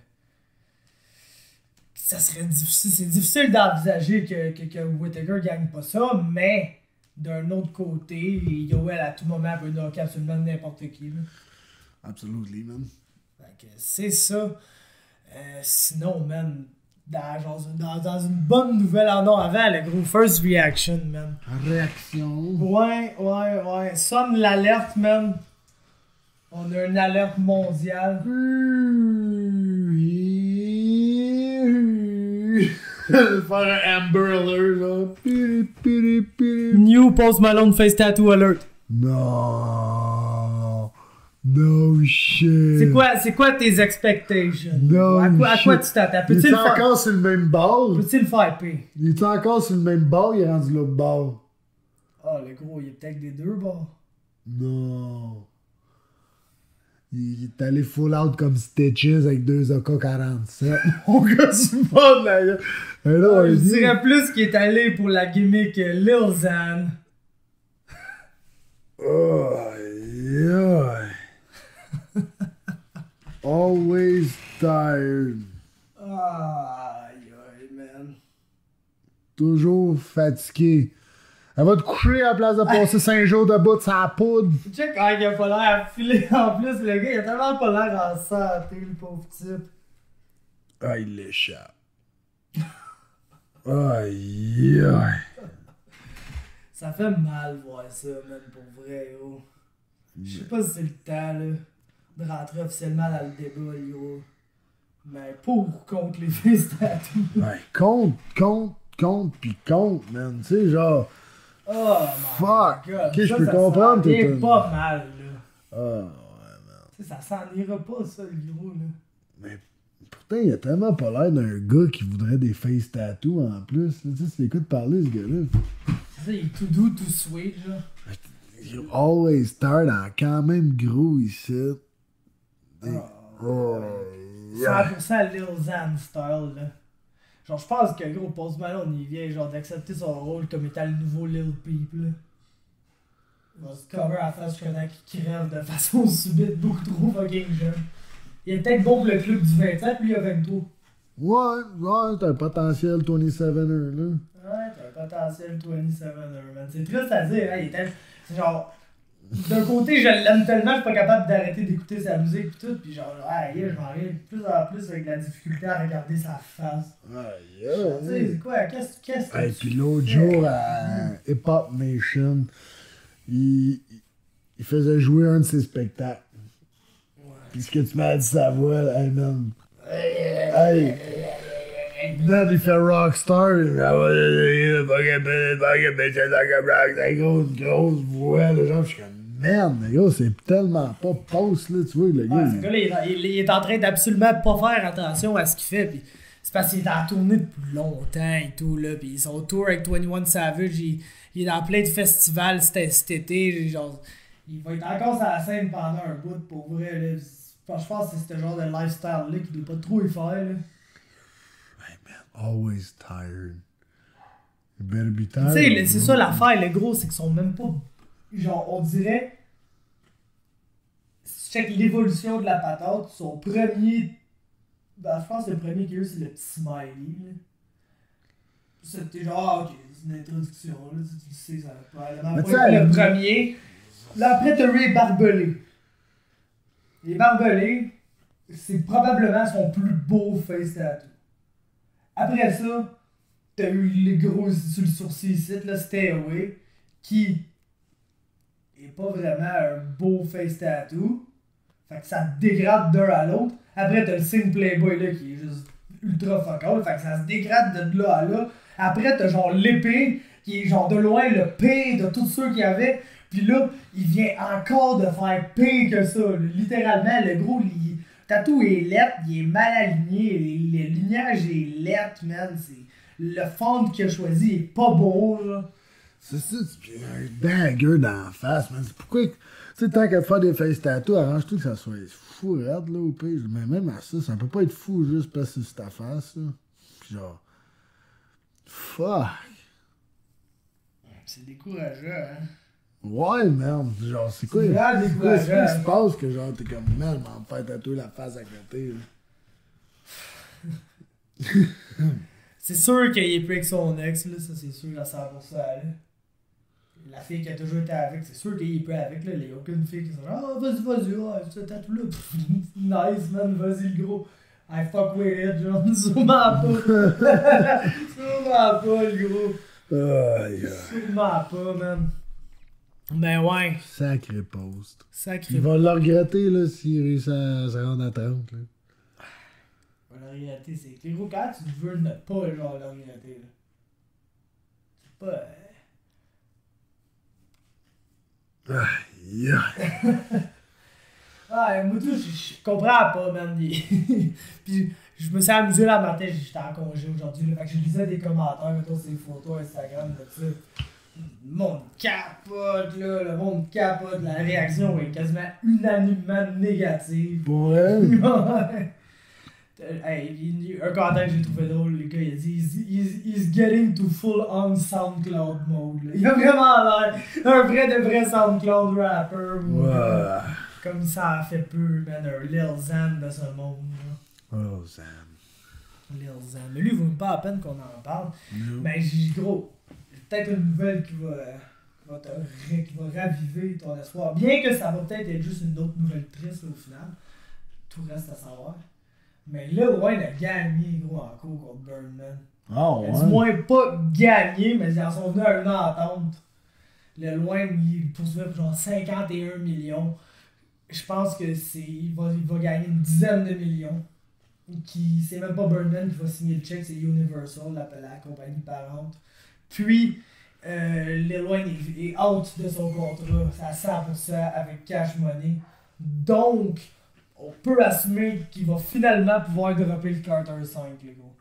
Ça serait difficile, c'est difficile d'envisager que Whittaker gagne pas ça, mais d'un autre côté, Yoel à tout moment peut knocker absolument n'importe qui. Là. Absolutely, man. Fait que c'est ça. Sinon, man, dans une bonne nouvelle en or avant, le gros first reaction, man. Réaction. Ouais. Sonne l'alerte, man. On a une alerte mondiale. Faire un Amber Alert, genre. New Post Malone face tattoo alert. Non. No shit. C'est quoi tes expectations? No à quoi shit. tu t'attends? Il Peux-tu est le faire? encore sur le même bord? Peux-tu le faire pire? Il est encore sur le même bord? Il est rendu l'autre bord? Ah, le gros, il est peut-être des deux bords. Non. Il est allé full out comme Stitches avec 2 AK-47. Mon gars, c'est pas de la gueule. Et là, Je on dit... dirais plus qu'il est allé pour la gimmick Lil Xan. Oh, yeah. Always tired. Aïe, man. Toujours fatigué. Elle va te coucher à la place de passer 5 jours debout de sa poudre. Check, ah, il a pas l'air filé en plus, le gars, il a tellement pas l'air en santé, le pauvre type. Ah, il l'échappe. Aïe, aïe. Ça fait mal voir ça, man, pour vrai, yo. Je sais pas si c'est le temps, là, de rentrer officiellement dans le débat, yo. Mais pour ou contre les face tattoos? Ouais, compte, pis compte, man. Tu sais, genre... Oh my Fuck. god. Ok, je Ça, peux ça comprendre, s'en vient t'es un- pas mal, là. Ah, ouais, man. Tu sais, ça s'en ira pas, ça, le gros, là. Mais pourtant, il a tellement pas l'air d'un gars qui voudrait des face tattoos en plus. Là. Tu sais, si t'écoutes parler, ce gars-là. C'est ça, il est tout doux, tout sweet, là. You always start en quand même gros ici. Oh, yeah. 100% Lil Xan style, là. Genre, je pense que gros Post Malone, il vient genre d'accepter son rôle comme étant le nouveau Lil Peep, là. Il va se cover à la face jusqu'à temps qu'il crève de façon subite, beaucoup trop fucking jeune. Il est peut-être bon pour le club du 27, puis il a 23. Ouais, t'as un potentiel 27er, là. Ouais, t'as un potentiel 27er, man. C'est triste à dire, hein, il était... C'est genre... D'un côté, je l'aime tellement, je suis pas capable d'arrêter d'écouter sa musique pis tout, pis genre, je m'en viens de plus en plus avec la difficulté à regarder sa face. Aïe, Tu sais, c'est quoi, qu'est-ce que Et tu puis l'autre fais? jour à Hip Hop Nation, il faisait jouer un de ses spectacles. Puis ce que tu m'as dit sa voix, là, hey man. Hey! Là, il fait Rockstar, il fait grosse voix, là, genre, je suis comme man, le gars, c'est tellement pas post, là, tu vois, le gars. Ouais, ce gars-là, il est en train d'absolument pas faire attention à ce qu'il fait. Pis c'est parce qu'il est en tournée depuis longtemps et tout, là. Pis son tour avec 21 Savage, il est dans plein de festivals cet été. Genre, il va être encore sur la scène pendant un bout, pour vrai, là. Je pense que c'est ce genre de lifestyle-là qu'il doit pas trop y faire, là. Hey, man, always tired. You better be tired. Tu sais, c'est ça l'affaire, le gros, c'est qu'ils sont même pas. Genre, on dirait. Si tu check l'évolution de la patate, son premier. Ben, je pense que le premier qu'il y a eu, c'est le petit smiley, là. C'était genre, ah, ok, c'est une introduction, là, tu sais, ça va probablement pas être le premier. Là, après, t'as eu les barbelés. Les barbelés, c'est probablement son plus beau face tattoo. Après ça, t'as eu les gros sur le sourcil ici, là, Stay Away, qui est pas vraiment un beau face tattoo. Fait que ça dégrade d'un à l'autre. Après, t'as le signe Playboy là qui est juste ultra focal. Fait que ça se dégrade de là à là. Après, t'as genre l'épée qui est genre de loin le pire de tous ceux qu'il y avait. Puis là, il vient encore de faire pire que ça. Là. Littéralement, le gros, le tatou est lettre, il est mal aligné. Le lignage est lettre, man. Le fond qu'il a choisi est pas beau, là. C'est ça, tu un dagger dans la face, man. C'est pourquoi, tu sais, tant qu'à faire des face tattoos, arrange-toi que ça soit fou raide, là, au pire. Mais même à ça peut pas être fou juste parce que c'est ta face, là. Puis genre, fuck. C'est décourageant, hein. Ouais, man. Genre, c'est quoi? C'est vraiment décourageant. Qu'est-ce qui se passe que genre, t'es comme, man, m'en faire tatouer la face à côté, là. C'est sûr qu'il est plus avec son ex, là, ça c'est sûr à 100%. Là. La fille qui a toujours été avec, c'est sûr qu'il est plus avec, là. Il n'y a aucune fille qui dit ah, vas-y, ouais, ce tatou-là, nice, man, vas-y, le gros. I fuck with it, genre, sûrement pas. Sûrement pas, le gros. Sûrement pas, man. Ben ouais. Sacré post. Sacré. Il va le regretter, là, s'il réussit à se rendre à 30, là. La réalité, c'est que les gros, quand tu veux ne pas, genre, la réalité, là. C'est pas. Ah, moi, tout, je comprends pas, man. Puis, je me suis amusé là matin, j'étais en congé aujourd'hui, là. Fait que je lisais des commentaires, mettons, ces photos Instagram, de ça. Le monde capote, là. Le monde capote. La réaction est quasiment unanimement négative. Pour vrai? Hey, un commentaire que j'ai trouvé drôle, le gars, il a dit he's getting to full on SoundCloud mode. Là. Il a vraiment l'air un vrai SoundCloud rapper. Ouais. Comme ça a fait peu, man, un Lil Xan de ce monde. Là. Oh, Sam. Lil Xan. Mais lui, il vaut même pas la peine qu'on en parle. No. Mais gros, peut-être une nouvelle qui va raviver ton espoir. Bien que ça va peut-être être juste une autre nouvelle triste au final. Tout reste à savoir. Mais Lil Wayne a gagné, gros, en cours contre Birdman. Oh, Du moins pas gagné, mais ils en sont venus à une entente. Lil Wayne, il poursuivait pour genre 51 millions. Je pense que il va gagner une dizaine de millions. C'est même pas Birdman qui va signer le chèque, c'est Universal, la compagnie parente. Puis, Lil Wayne est out de son contrat, c'est à 100% avec Cash Money. Donc, on peut assumer qu'il va finalement pouvoir dropper le Carter 5, les gars.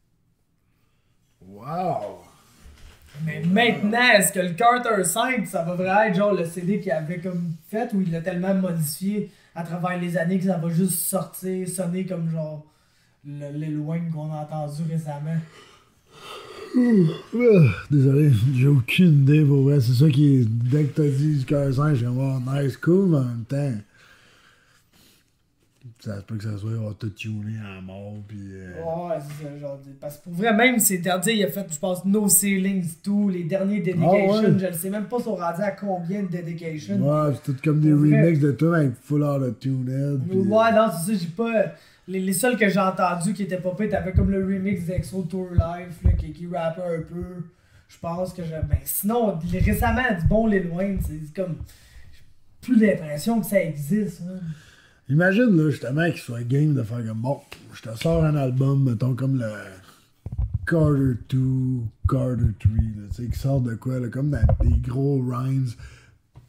Wow! Mais maintenant, est-ce que le Carter 5, ça va vraiment être genre le CD qu'il avait comme fait ou il l'a tellement modifié à travers les années que ça va juste sortir, sonner comme genre le Lil Wayne qu'on a entendu récemment? Désolé, j'ai aucune idée pour vrai. C'est ça qui est. Dès que t'as dit du cœur 5, j'ai comme oh, nice, cool, mais en même temps. Ça se peut que ça soit auto-tuné à mort, pis. Ouais, c'est ça, genre. Parce que pour vrai, même c'est dernier, il a fait, je pense, No Ceilings, tout, les derniers Dedication, ouais. je ne sais même pas sont rendus à combien de Dedication. Ouais, c'est tout comme des remixes de tout avec full auto-tuned. Ouais, non, c'est ça, j'ai pas. Les seuls que j'ai entendus qui étaient popés, t'avais comme le remix d'Exo Tour Life, là, qui rappait un peu. Je pense que j'aime. Ben, sinon, récemment, du bon Lil Wayne, c'est comme. J'ai plus l'impression que ça existe, hein. Imagine, là, justement, qu'il soit game de faire comme bon, je te sors un album, mettons, comme le Carter 2, Carter 3, là, tu sais, qui sort de quoi, là, comme des gros rhymes,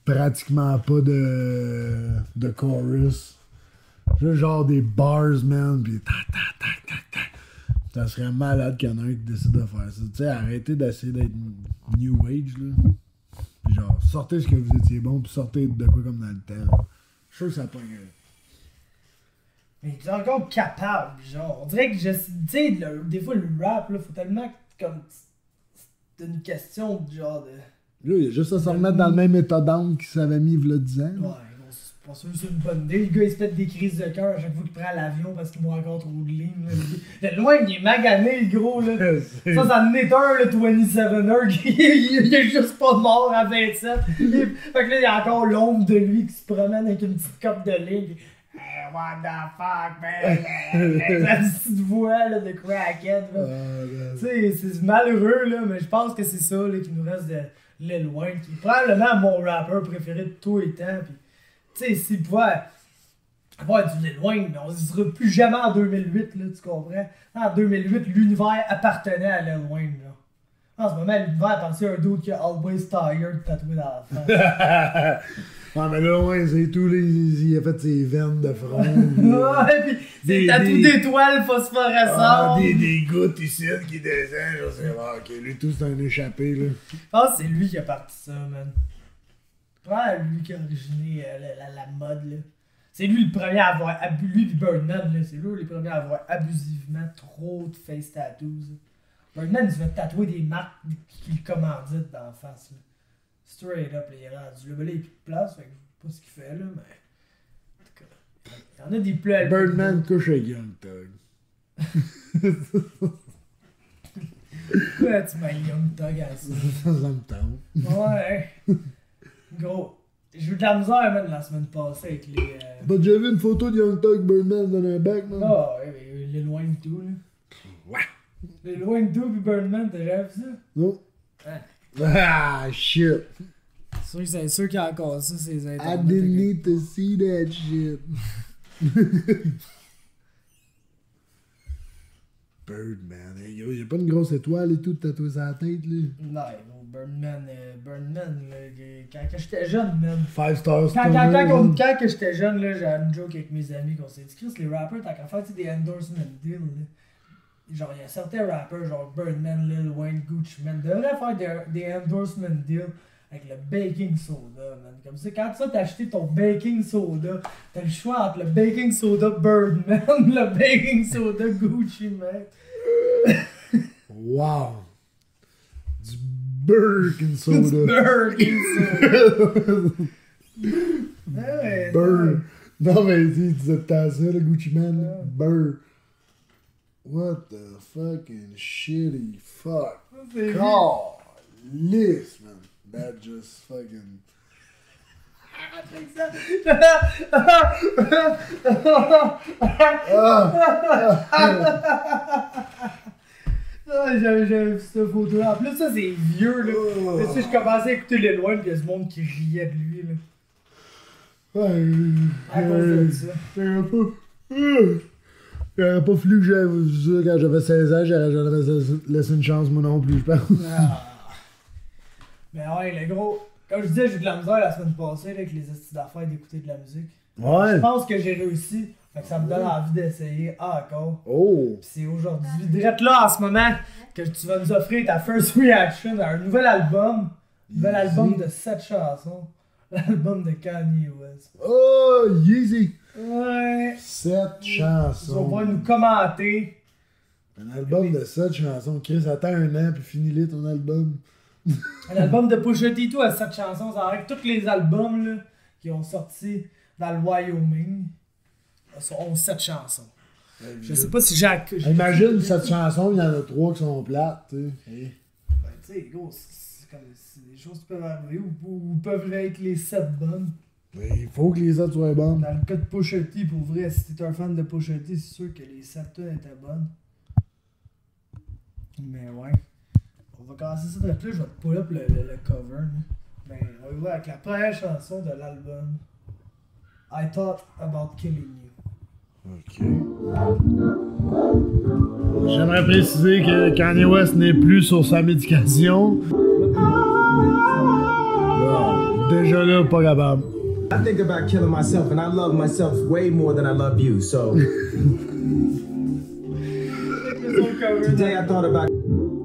pratiquement pas de chorus. Juste genre des bars, man, pis tac, tac, tac, tac, tac. Ça serait malade qu'il y en a un qui décide de faire ça. Tu sais, arrêtez d'essayer d'être New Age, là. Pis genre, sortez ce que vous étiez bon, pis sortez de quoi comme dans le temps. Je suis sûr que ça pognerait. Mais tu es encore capable, genre. On dirait que tu sais, des fois le rap, là, faut tellement que, comme. C'est une question de genre de. Là, il y a juste à se remettre dans le même état d'âme qu'il s'avait mis il y a 10 ans. Ouais, bon, c'est pas sûr que c'est une bonne idée. Le gars, il se pète des crises de cœur à chaque fois qu'il prend l'avion parce qu'il boit encore trop de lignes. De loin, il est magané, le gros, là. Ça en est un, le 27er, il est juste pas mort à 27. Fait que là, il y a encore l'ombre de lui qui se promène avec une petite cope de ligne. Hey, what the fuck, man? La petite voix là, de crackhead. Tu sais, c'est malheureux, là, mais je pense que c'est ça là, qui nous reste de Lil Wayne, qui est probablement mon rappeur préféré de tous les temps. Puis, tu sais, s'il pouvait avoir du Lil Wayne, mais on ne sera plus jamais en 2008, là, tu comprends? En 2008, l'univers appartenait à Lil Wayne. Là. En ce moment, l'univers appartient à un dude qui a Always Tired tatoué dans la face. Ah, mais là, ouais, c'est tout, il a fait ses veines de front. Ouais, pis c'est tatoué d'étoiles phosphorescentes. Ah, des gouttes ici qui descendent, je sais pas, ok, lui tout c'est un échappé, là. Je pense que c'est lui qui a parti ça, man. Probablement lui qui a originé la mode, là. C'est lui le premier à avoir lui pis Birdman, là, c'est lui les premiers à avoir abusivement trop de face tattoos. Birdman, il se fait tatouer des marques qui le commanditent dans la face, là. Straight up, là, il est rendu là. Mais là, il n'y a plus de place, fait que je sais pas ce qu'il fait là, mais. En tout cas, il y en a des plaies. Birdman couche avec Young Thug. Pourquoi tu m'as Young Thug à ça? Ça me tente. Ouais. Gros, j'ai eu de la misère, man, la semaine passée avec les. T'as déjà vu une photo de Young Thug Birdman dans un bac, man? Ah, ouais, mais Lil Wayne tout, là. Ouais. Lil Wayne tout pis Birdman, t'as déjà vu ça? Non. Ouais. Ah, shit. C'est sûr qu'il y a encore ça, ces I didn't need to see that shit. Birdman, il y a pas une grosse étoile et tout tatouée sur la tête, là. Non, Birdman, là, quand j'étais jeune, man. 5 stars. Quand j'étais jeune, là, j'avais une joke avec mes amis qu'on s'est dit, Chris, les rappers, t'as qu'à faire des endorsement deals, là. Genre, il y a certains rappers, genre Birdman, Lil Wayne, Gucci Mane, devraient faire des endorsement deals avec le baking soda, man. Comme ça, quand tu as acheté ton baking soda, t'as le choix entre le baking soda Birdman, le baking soda Gucci Mane. Wow! Du Birkin soda. Du Birkin soda. Ouais, Burr. Non, mais tu disais tant ça, le Gucci Man. Yeah. Burr. What the fucking shitty fuck. C'est List, man. That just fucking. J'avais vu cette photo-là. En plus, ça, c'est vieux, là. Oh. Tu sais, je commençais à écouter Lil Wayne, pis il y a du monde qui riait de lui, là. Ouais. À cause de ça. J'aurais pas fallu que j'avais vu ça quand j'avais 16 ans, j'aurais laissé une chance, moi non plus, je pense. Ah. Mais ouais, le gros. Comme je disais, j'ai eu de la misère la semaine passée, là, avec les astuces d'affaires d'écouter de la musique. Ouais. Je pense que j'ai réussi. Fait que ça me donne envie d'essayer encore. Oh. Pis c'est aujourd'hui, direct là en ce moment, que tu vas nous offrir ta first reaction à un nouvel album. Nouvel album de 7 chansons. L'album de Kanye West. Oh, Yeezy. Ouais. 7 Ils vont chansons. pouvoir nous commenter. Un album de 7 chansons. Chris, attends un an puis finis-le ton album. Un album de Pusha T tout à 7 chansons. Ça vrai que tous les albums là, qui ont sorti dans le Wyoming ont 7 chansons. Je sais pas si j'ai. Imagine 7 chansons, il y en a 3 qui sont plates, tu sais. Ben, tu sais, gros, c'est comme des choses qui peuvent arriver ou peuvent être les 7 bonnes. Mais il faut que les 7 soient bonnes. Dans le cas de Pusha T, pour vrai, si t'es un fan de Pusha T, c'est sûr que les 7 tunes étaient bonnes. Mais ouais. On va commencer ça de là, je vais te pull up le cover. Là. Ben, on va y voir avec la première chanson de l'album. I Thought About Killing You. Ok. J'aimerais préciser que Kanye West n'est plus sur sa médication. Déjà là, pas capable. I think about killing myself, and I love myself way more than I love you. So today I thought about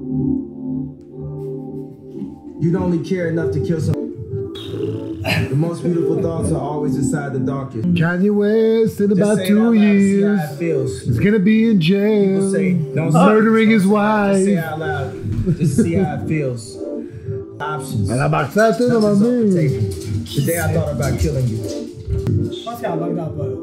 you'd only care enough to kill someone. The most beautiful thoughts are always inside the darkest. Kanye West in about 2 years. He's gonna be in jail. Murdering his wife. Just say it out loud. Just see how it feels. Options. Elle embarque ça, tu sais, devant nous. Today I thought about killing you. Je pense qu'elle embarque dans pas là.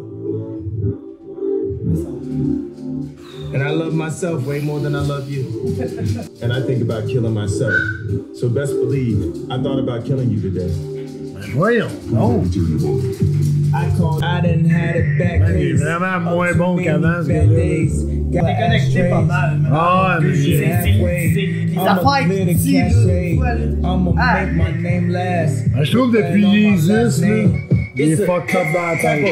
And I love myself way more than I love you. And I think about killing myself. So best believe, I thought about killing you today. Voyons, non. I didn't have it back Il est vraiment moins bon qu'avant, ce gars-là. T'es connecté pas mal. Ah, mais C'est des affaires qui disent. je trouve depuis Yeezus, là, il est fucked up dans la tête.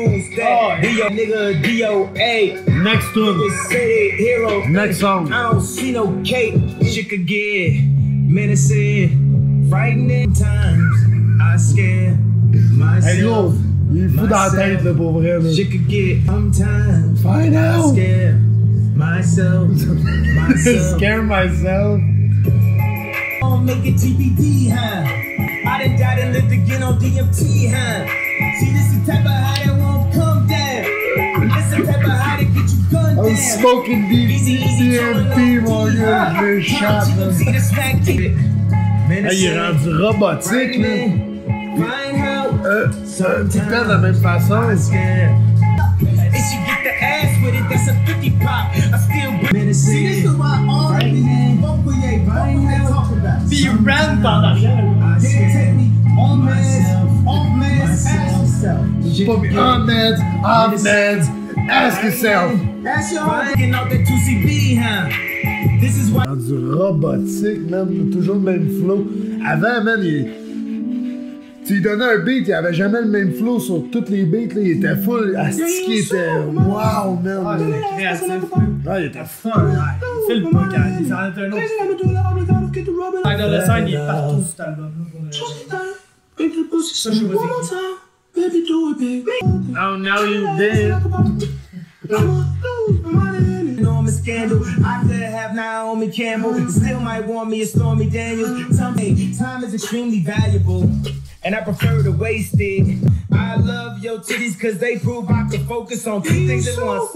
Next tune. Next song. I don't see no cake. Shit could get menacing. Frightening times. I scare Hey, gros, myself. il est fou dans la tête, là, pour vrai, là. Shit could get sometimes. Find I out. scare myself. Scare myself. Don't make it TBD, huh? I done died and lived again on DMT, huh? See, this the type of high that won't come down. This the type of high that get you gunned down. I'm smoking DMT, mon gars, je vais shot, là. Hey, il est rendu robotique, là. Tout le temps de la même façon. And she get the ass with it, that's a 50 pop. I still menacing. See, this is why all Puis il rampe en arrière. on meds, off meds, ask yourself. That's your getting out that 2CB, huh? This is why. Rendu robotique, man. Toujours le même flow. Avant, man, tu lui donnais un beat, il avait jamais le même flow sur toutes les beats, là. Il était full, Asti, il était wow, man. Ah, il est créatif. Ah, il était fun. Il filme pas quand il s'en est un autre. Dans le scène, il est partout cet album-là. Ça, je vois. Oh, now you dead. Enormous scandal. I could have Naomi Campbell. Still might want me a Stormy Daniels. Tell me, time is extremely valuable, and I prefer to waste it. I love your titties cause they prove I can focus on two things at once.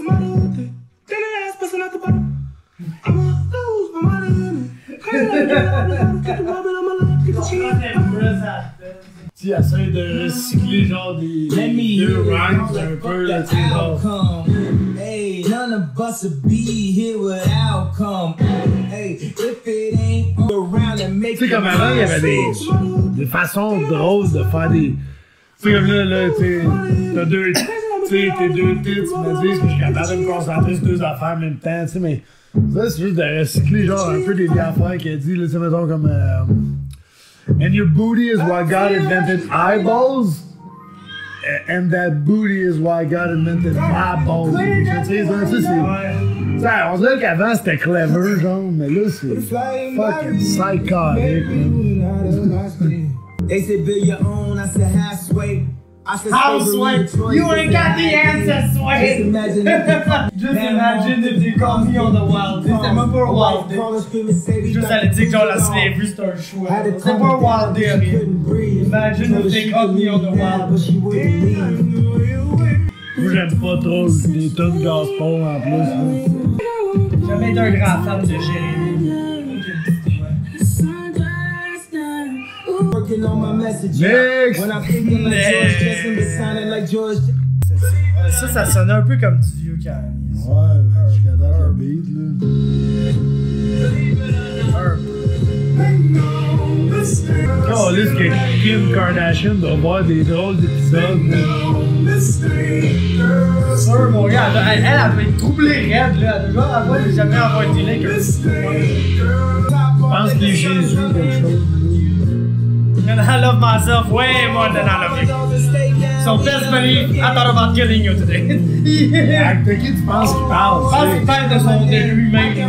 Tu essaies de recycler genre des rhymes un peu, là, tu sais, genre. Hey, none of us would be here without come. Hey, if it ain't around and make. Tu sais, comme avant, il y avait des façons drôles de faire des. Tu sais, comme là, tu sais, t'as deux. Tu sais, tes deux tits, tu me dis que je suis capable de me concentrer sur deux affaires en même temps, tu sais, mais. Ça, c'est juste de recycler genre un peu des affaires qu'elle dit, là, tu sais, mettons comme. And your booty is why God invented eyeballs. And that booty is why God invented my balls. Tu sais, ça, c'est. On dirait qu'avant c'était clever, genre, mais là c'est fucking psychotic. They said build your own, I said halfway. I said Houseway, you ain't got the answers, Just Sway. imagine Just imagine if they call me on the wild. C'était même pas un wild day. Juste à le dire que genre la slavery c'est un choix. C'était pas un wild day, rien. Imagine if they call me on the wild. Moi j'aime pas trop les tonnes gospel en plus. J'ai jamais été un grand fan de Jérémy. Working on my message. Next. When I'm thinking like George Jetson, but sounding like George. Ça sonnait un peu comme du vieux Kanye. Ouais, jusqu'à date le beat là. Oh, là, que Kim Kardashian doit voir des drôles d'épisodes. Sûr, mon gars, elle avait été troublée raide, là. Déjà, avant, elle n'a jamais envoyé de télé que. Je pense que c'est Jésus quelque chose. And I love myself way more than I love you. So best believe I thought about killing you today. Yeah. De qui tu penses qu'il parle? Je pense qu'il parle de lui-même.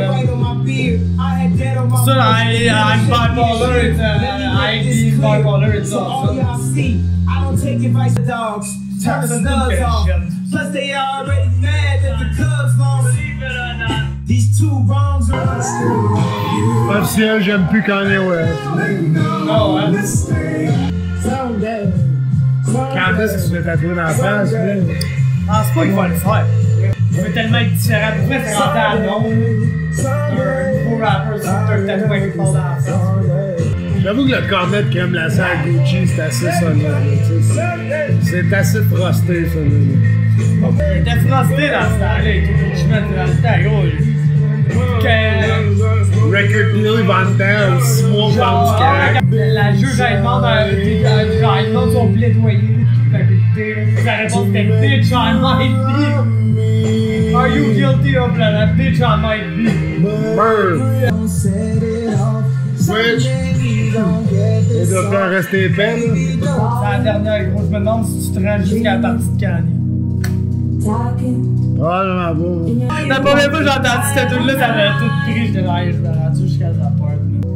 So I'm bipolar, it's I being bipolar, it's all y'all awesome. see, I don't take advice of dogs. Turn the studs off. Plus they already mad that the Cubs lost. These two wrongs are Officiel, j'aime plus Kanye West. Oh, ouais. Quand est-ce que tu l'as tatoué dans la face? Là? Je pense pas qu'il va le faire. Il va tellement être différent. Pour vrai, c'est rendu à nom. Un gros rapper, c'est un tatouage qui passe dans la face. J'avoue que le cornet de crème glacée à Gucci, c'est assez solide. C'est assez frosté, ça. Il était frosté dans ce temps-là. Il était Gucci-Man dans le temps, gros. Record deal, il vendait 6 mois Genre, la juge, elle demande son plaidoyer de culpabilité. Sa réponse était bitch, I might be. Are you guilty of la bitch, I might be? Bird. Switch. Il doit faire rester épais, là. C'est la dernière, gros. Je me demande si tu te rends jusqu'à la partie de Kanye. Probablement pas. La première fois que j'ai entendu cette tune-là, ça m'a tout pris. J'étais là, je me rendu jusqu'à la porte.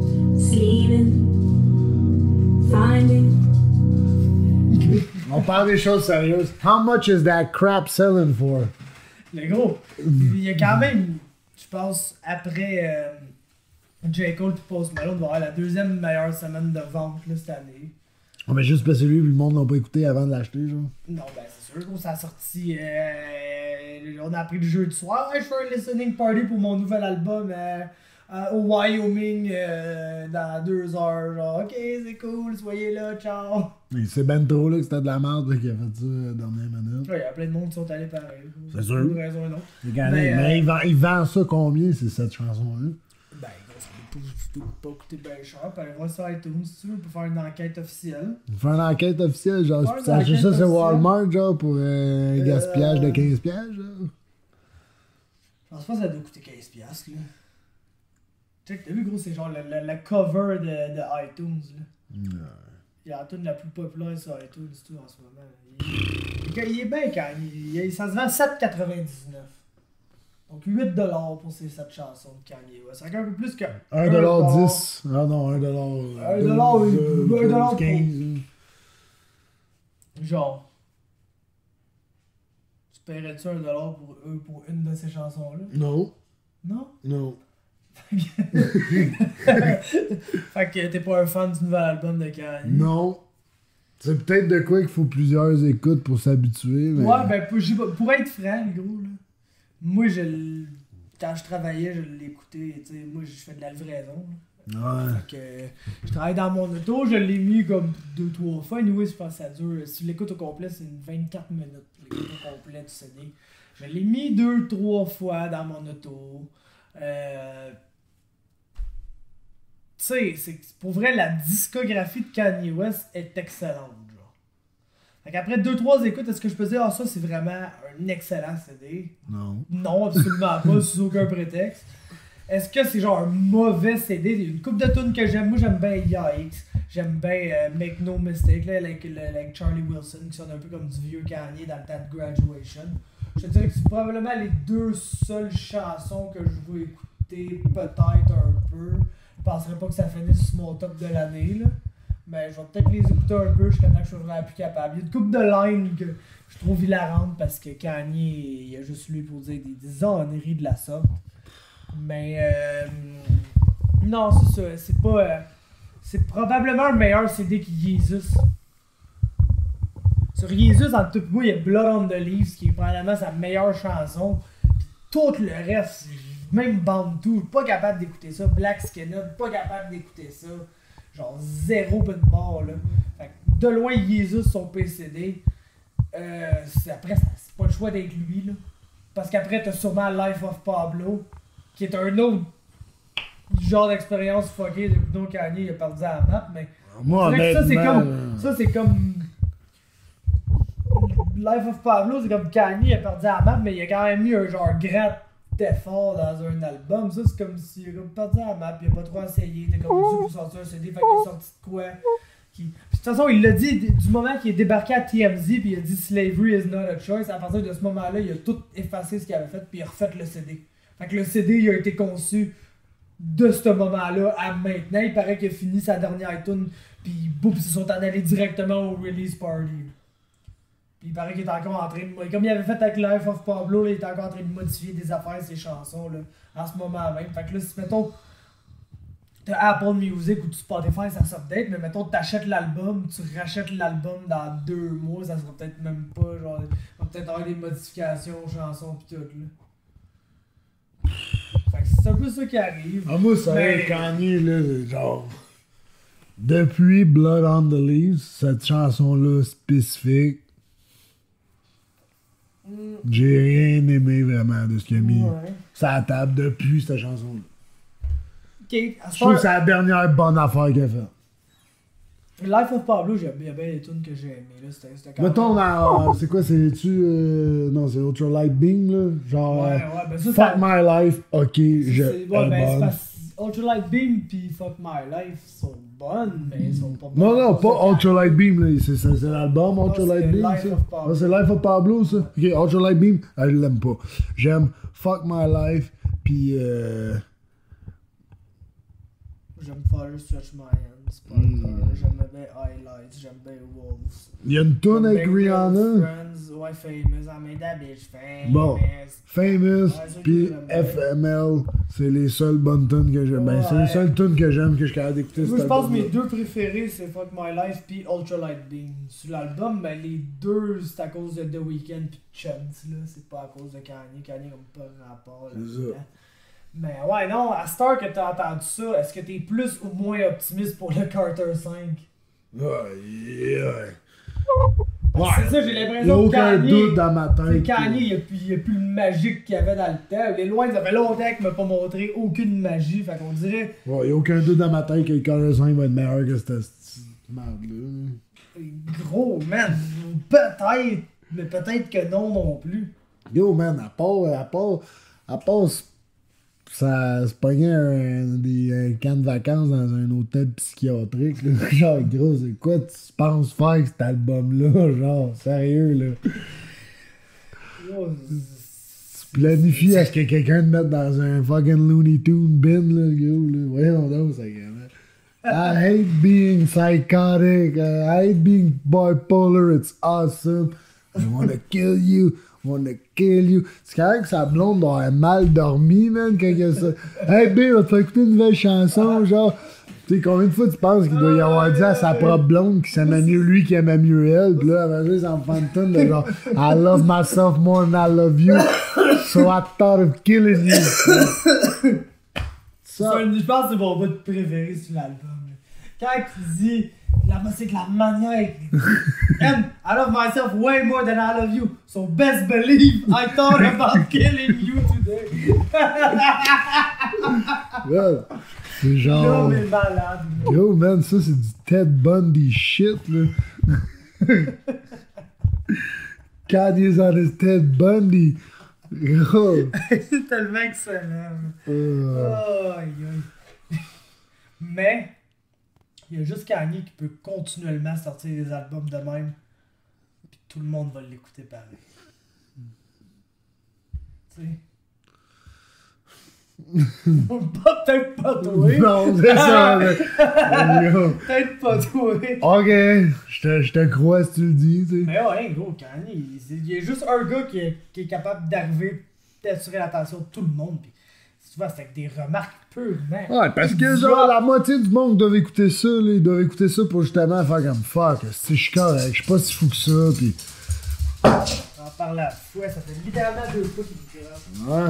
On parle des choses sérieuses. How much is that crap selling for? Le gros, il y a quand même, je pense, après J. Cole et Post Malone, va avoir la deuxième meilleure semaine de vente là, cette année. Oh, mais juste parce que lui, le monde l'a pas écouté avant de l'acheter, genre. Non, ben c'est sûr, gros, ça a sorti. On a appris le jeudi soir. Ouais, je fais un listening party pour mon nouvel album au Wyoming dans 2 heures. Genre, ok, c'est cool, soyez là, ciao. C'est ben trop là que c'était de la merde qu'il a fait ça à la dernière minute. Ouais, il y a plein de monde qui sont allés pareil. C'est sûr. Pour une raison ou une autre. Mais il vend ça combien, c'est cette chanson-là? Ben, gros, ça va pas coûter bien cher. Puis aller voir ça à iTunes si tu veux, pour faire une enquête officielle. Faire une enquête officielle, genre, Faire tu peux une acheter ça enquête sur officielle. Walmart, genre, pour un gaspillage de 15$, genre. Je pense pas que ça doit coûter 15$, là. Check, t'as vu, gros, c'est genre le cover de iTunes, là. Il y a la tune la plus populaire sur iTunes, tout, en ce moment. Il est bien quand ça se vend 7,99$. Donc 8$ pour ces 7 chansons de Kanye West. C'est un peu plus que 1,10$. Ah non, 1$. 1$ 15$. Genre. Tu paierais-tu 1$ pour une de ces chansons-là? Non. Non? Non. Fait que t'es pas un fan du nouvel album de Kanye? Non. C'est peut-être de quoi qu'il faut plusieurs écoutes pour s'habituer, mais... Ouais, ben pour être franc, gros, là. Moi, quand je travaillais, je l'écoutais, tu sais, moi, je fais de la livraison. Ouais. Fait que je travaille dans mon auto, je l'ai mis comme 2-3 fois. Anyway, je pense que ça dure. Si tu l'écoutes au complet, c'est une 24 minutes. L'écoute au complet du CD. Je l'ai mis 2-3 fois dans mon auto. Tu sais, pour vrai, la discographie de Kanye West est excellente. Fait qu'après 2-3 écoutes, est-ce que je peux dire, ça c'est vraiment un excellent CD? Non. Non, absolument pas, sous aucun prétexte. Est-ce que c'est genre un mauvais CD? Il y a une couple de tunes que j'aime. Moi, j'aime bien Yikes. J'aime bien Make No Mistake, là, avec Charlie Wilson, qui sonne un peu comme du vieux Kanye dans le temps de Graduation. Je te dirais que c'est probablement les 2 seules chansons que je veux écouter, peut-être un peu. Je penserais pas que ça finisse sur mon top de l'année, là. Mais je vais peut-être les écouter un peu jusqu'à temps que je sois vraiment plus capable. Il y a une couple de lines que je trouve hilarantes parce que Kanye, il y a juste lui pour dire des honneries de la sorte. Mais non, c'est ça. C'est pas. C'est probablement le meilleur CD que Jesus. Sur Jesus, en tout cas, il y a Blood on the Leaves qui est probablement sa meilleure chanson. Puis tout le reste, même Bantu, pas capable d'écouter ça. Black Skinhead, pas capable d'écouter ça. Genre zéro pin bar là. Fait que de loin Jesus son PCD. Après c'est pas le choix d'être lui là. Parce qu'après t'as sûrement Life of Pablo. Qui est un autre genre d'expérience fuckée depuis donc Kanye il a perdu à la map. Mais moi, ça c'est comme Life of Pablo, c'est comme Kanye a perdu à la map, mais il a quand même eu un genre grand effort dans un album. Ça, c'est comme s'il a comme perdu à la map, il a pas trop essayé. Il était comme pour sortir un CD, fait qu'il a sorti de quoi De toute façon, il l'a dit du moment qu'il est débarqué à TMZ puis il a dit Slavery is not a choice. À partir de ce moment-là, il a tout effacé ce qu'il avait fait puis il a refait le CD. Fait que le CD, il a été conçu de ce moment-là à maintenant. Il paraît qu'il a fini sa dernière tune puis boum, ils se sont en allés directement au release party. Puis il paraît qu'il est encore en train de... Comme il avait fait avec Life of Pablo, là, il est encore en train de modifier des affaires, ses chansons, là, en ce moment même. Fait que là, si mettons, t'as Apple Music ou Spotify, ça s'update, mais mettons, t'achètes l'album, tu rachètes l'album dans 2 mois, ça sera peut-être même pas, genre, il va peut-être avoir des modifications, chansons pis tout, là. Fait que c'est un peu ça qui arrive. Ah, moi, ça Mais- Kanye, là, genre. Depuis Blood on the Leaves, cette chanson-là spécifique, j'ai rien aimé vraiment de ce qu'il a mis. Ouais. Ça table depuis cette chanson-là. Ok, à ce Je trouve que temps, c'est la dernière bonne affaire qu'il a faite. Life of Pablo, il y a bien des tunes que j'ai aimées, là, c'était quand Mettons, même... c'est quoi, c'est-tu. Non, c'est Ultralight Beam, là. Genre. Ouais, ben ça, Fuck My Life, ok, c'est elle ouais, est ben, c'est bonne. parce Ultralight Beam pis Fuck My Life sont bonnes, mais ils sont pas bonnes. Non, non, à cause pas de Ultralight Beam, là. C'est l'album Non, Ultralight c'est Beam, Life ça. of Pablo. Ah, c'est Life of Pablo, ça. Ok, Ultralight Beam, je l'aime pas. J'aime Fuck My Life, pis J'aime Fire Stretch My Hands, Sparta, j'aime bien Highlights, j'aime bien Wolves. il y a une tune avec J'aime bien Rihanna, Friends, ouais, Famous, I made that bitch famous. Bon. Famous, Ouais, c'est pis que j'aime bien. FML, c'est les seules bonnes tunes que j'aime. Ben, c'est les Ouais. seules tunes que j'aime que je suis capable d'écouter. Moi, cet je pense que album-là. mes 2 préférés, c'est Fuck My Life pis Ultralight Beam. Sur l'album, ben les 2, c'est à cause de The Weeknd pis Chance, là. C'est pas à cause de Kanye. Kanye n'a pas rapport C'est là-dedans. ça. Mais ouais, non, à cette heure que t'as entendu ça, est-ce que t'es plus ou moins optimiste pour le Carter 5? Ouais, yeah. Parce que c'est ça, j'ai Il n'y a l'impression que aucun Kanye... doute dans ma C'est tête. Kanye, il y a plus le magique qu'il y avait dans le temps. Les loin, ça fait longtemps qu'il m'a pas montré aucune magie. Fait qu'on dirait, Ouais, il n'y a aucun doute dans ma tête que le Carter 5 va être meilleur que cette merde-là. gros, man, peut-être, mais peut-être que non plus. Yo, man, à part ça se pognait un camp de vacances dans un hôtel psychiatrique, là. Genre, gros, c'est quoi tu penses faire avec cet album-là? Genre, sérieux, là. Yo, Tu planifies à ce que quelqu'un te mette dans un fucking Looney Tunes bin, là, gros, là. Voyons donc, ça, gamin. I hate being psychotic. I hate being bipolar. It's awesome. I wanna kill you. C'est correct que sa blonde doit avoir mal dormi, man, quand il y a ça. Hey, B, on va te faire écouter une nouvelle chanson, genre. Tu sais, combien de fois tu penses qu'il doit y avoir dit à sa propre blonde qu'il s'aimait mieux lui qu'il aimait mieux elle? Pis là, après ça, en fantôme de genre, I love myself more than I love you, so I thought of killing you. Ça, je pense que c'est mon bout préféré sur l'album. Là. Quand il dit, c'est que la manière qu'il dit, I love myself way more than I love you, so best believe I thought about killing you today. ouais, c'est Là, genre. mais malade. Yo, man, ça, c'est du Ted Bundy shit, là. Kanye's on his Ted Bundy. Gros. C'est tellement excellent. Aïe, aïe. Mais, il y a juste Kanye qui peut continuellement sortir des albums de même. Puis tout le monde va l'écouter pareil. Tu sais. Peut-être pas toi. Non, c'est ça, mais. Yo. Peut-être pas toi. Ok, je te crois si tu le dis, tu sais. Mais ouais, gros, Kanye, il y a juste un gars qui est capable d'arriver, d'assurer l'attention de tout le monde. Puis souvent, c'est avec des remarques purement. Ouais, parce que genre, la moitié du monde doit écouter ça, là. Ils doivent écouter ça pour justement faire comme fuck. Si je suis correct, je suis pas si fou que ça, pis. En parlant à fouet, ça fait littéralement 2 fois qu'il me dit Ouais.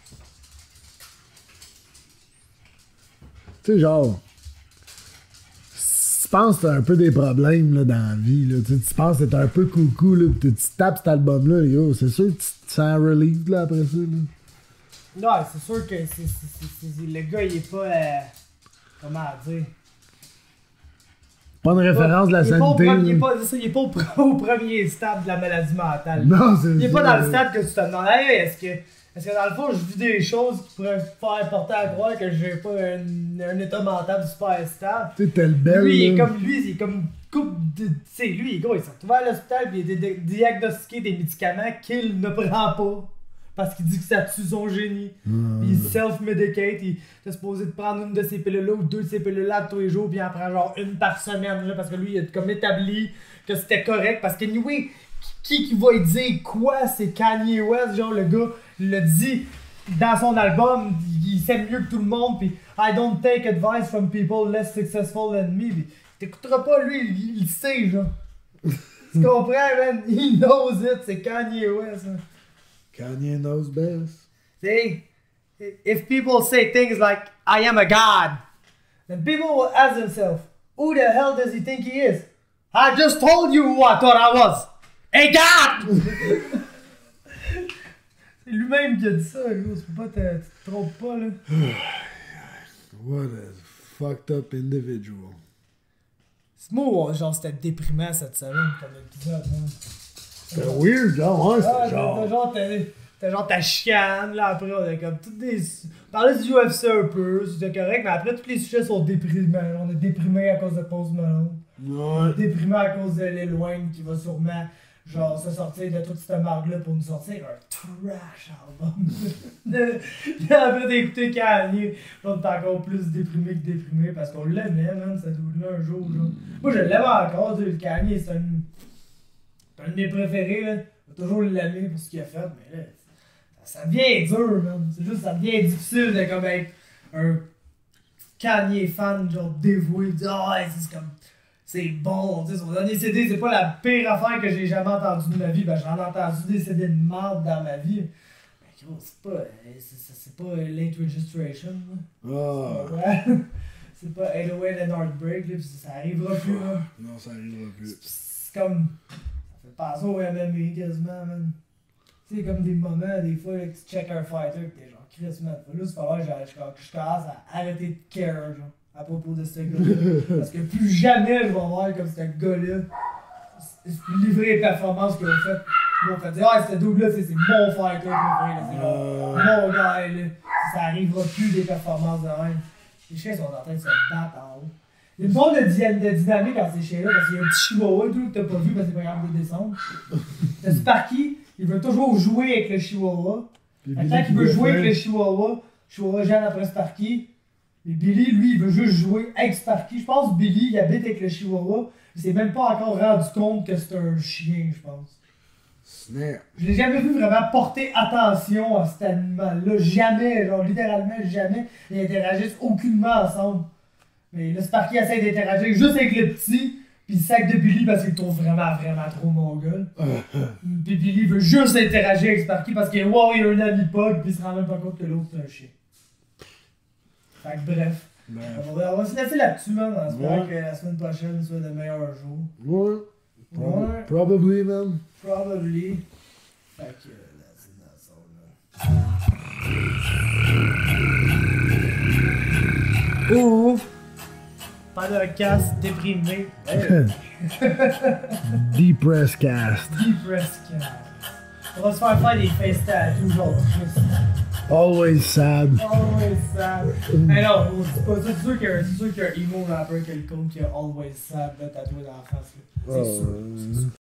Tu sais, genre. Si tu penses que t'as un peu des problèmes là, dans la vie, là, tu penses que t'es un peu coucou, là, pis tu tapes cet album-là, yo, c'est sûr que tu te sens relieved là, après ça. Là. Ouais, c'est sûr que le gars, il est pas. Comment dire? Pas une référence de la il est pas au santé. premier- il est là. pas, c'est ça, il est pas au premier stade de la maladie mentale. Non, c'est Il est pas ça, dans le stade que tu te demandes, hey, Parce que dans le fond, je vis des choses qui pourraient faire porter à croire que j'ai pas un état mental super stable. Tu sais, t'es le bel. Lui, il là. est comme coupe de. Tu sais, lui, gros, il s'est retrouvé à l'hôpital pis il a diagnostiqué des médicaments qu'il ne prend pas. Parce qu'il dit que ça tue son génie. Pis il self-medicate, il était supposé de prendre une de ces pilules-là ou deux de ces pilules-là tous les jours, puis il en prend genre une par semaine, là, parce que lui, il a comme établi que c'était correct. Parce que, anyway, qui va lui dire quoi? C'est Kanye West, genre le gars, il l'a dit dans son album, il sait mieux que tout le monde, pis I don't take advice from people less successful than me. Pis t'écouteras pas, lui, il sait, genre. Tu comprends, man? He knows it, c'est Kanye West, hein. Kanye knows best. See, if people say things like, I am a god, then people will ask themselves, who the hell does he think he is? I just told you who I thought I was. A god! C'est lui-même qui a dit ça, gros. Tu te trompes pas, là. What a fucked up individual. C'est moi, genre, c'était déprimant cette semaine comme épisode, hein. C'était weird, genre, ouais, c'était genre. T'as genre ta chicane, là, après, on a comme toutes des. On parlait du UFC un peu, c'était correct, mais après, tous les sujets sont déprimants. On est déprimé à cause de Post Malone. On Ouais. est déprimé à cause de Lil Wayne qui va sûrement, genre, se sortir de toute cette marque-là pour nous sortir un trash album. Après d'écouter Kanye, on est encore plus déprimé que déprimé parce qu'on l'aimait, man, ça doit un jour, genre. Moi, je l'aime encore, le Kanye, c'est un de mes préférés, là. Je vais toujours l'aimer pour ce qu'il a fait, mais là, ça devient dur, man. C'est juste, ça devient difficile de comme être un Kanye fan, genre dévoué, dire ah ouais, c'est comme, c'est bon, tu sais, son dernier CD, c'est pas la pire affaire que j'ai jamais entendue de ma vie. Ben, j'en ai entendu des CD de merde dans ma vie. Mais gros, c'est pas Late Registration, là. Ah. Ouais. C'est pas 808 and Heartbreak, là, pis ça arrivera plus, là. Non, ça arrivera plus. C'est comme. Ça fait passer au MMA quasiment, man. Tu sais, comme des moments, des fois, là, que tu check un fighter, que t'es genre, Chris, man, faut juste falloir que je commence à arrêter de care, genre, à propos de ce gars-là. Parce que plus jamais je vais voir comme ce gars-là livrer les performances qu'ils ont faites. Ils vont faire dire, ah, ce double-là, c'est mon fighter préféré, là, c'est genre, mon gars, là. Ça arrivera plus des performances de même. Les chiens sont en train de se battre en haut. Il y a une drôle de dynamique dans ces chiens-là, parce qu'il y a un petit chihuahua et tout que t'as pas vu parce que c'est pas grave de descendre. T'as Sparky, il veut toujours jouer avec le chihuahua. Quand il veut jouer avec le chihuahua gêne après Sparky. Et Billy, lui, il veut juste jouer avec Sparky. Je pense que Billy, il habite avec le chihuahua. Il s'est même pas encore rendu compte que c'est un chien, je pense. Snap. Je l'ai jamais vu vraiment porter attention à cet animal-là. Jamais, genre littéralement jamais. Ils interagissent aucunement ensemble. Mais là, Sparky essaie d'interagir juste avec le petit, puis il sac de Billy parce qu'il le trouve vraiment trop mongol. Puis Billy veut juste interagir avec Sparky parce qu'il wow, il a un ami pug, puis il se rend même pas compte que l'autre c'est un chien. Fait que bref. On va se laisser là-dessus, man, en espérant que la semaine prochaine soit de meilleurs jours. Ouais. Ouais. Probably, man. Probably. Fait que, that's all, man. Ouh! Podcast déprimé. Depressed cast. Depressed cast. On va se faire des face tattoos aujourd'hui. Always sad. Always sad. Mais non, c'est pas ça. C'est sûr qu'il y a un emo rapper quelconque qui a always sad là, tatoué dans la face. C'est sûr.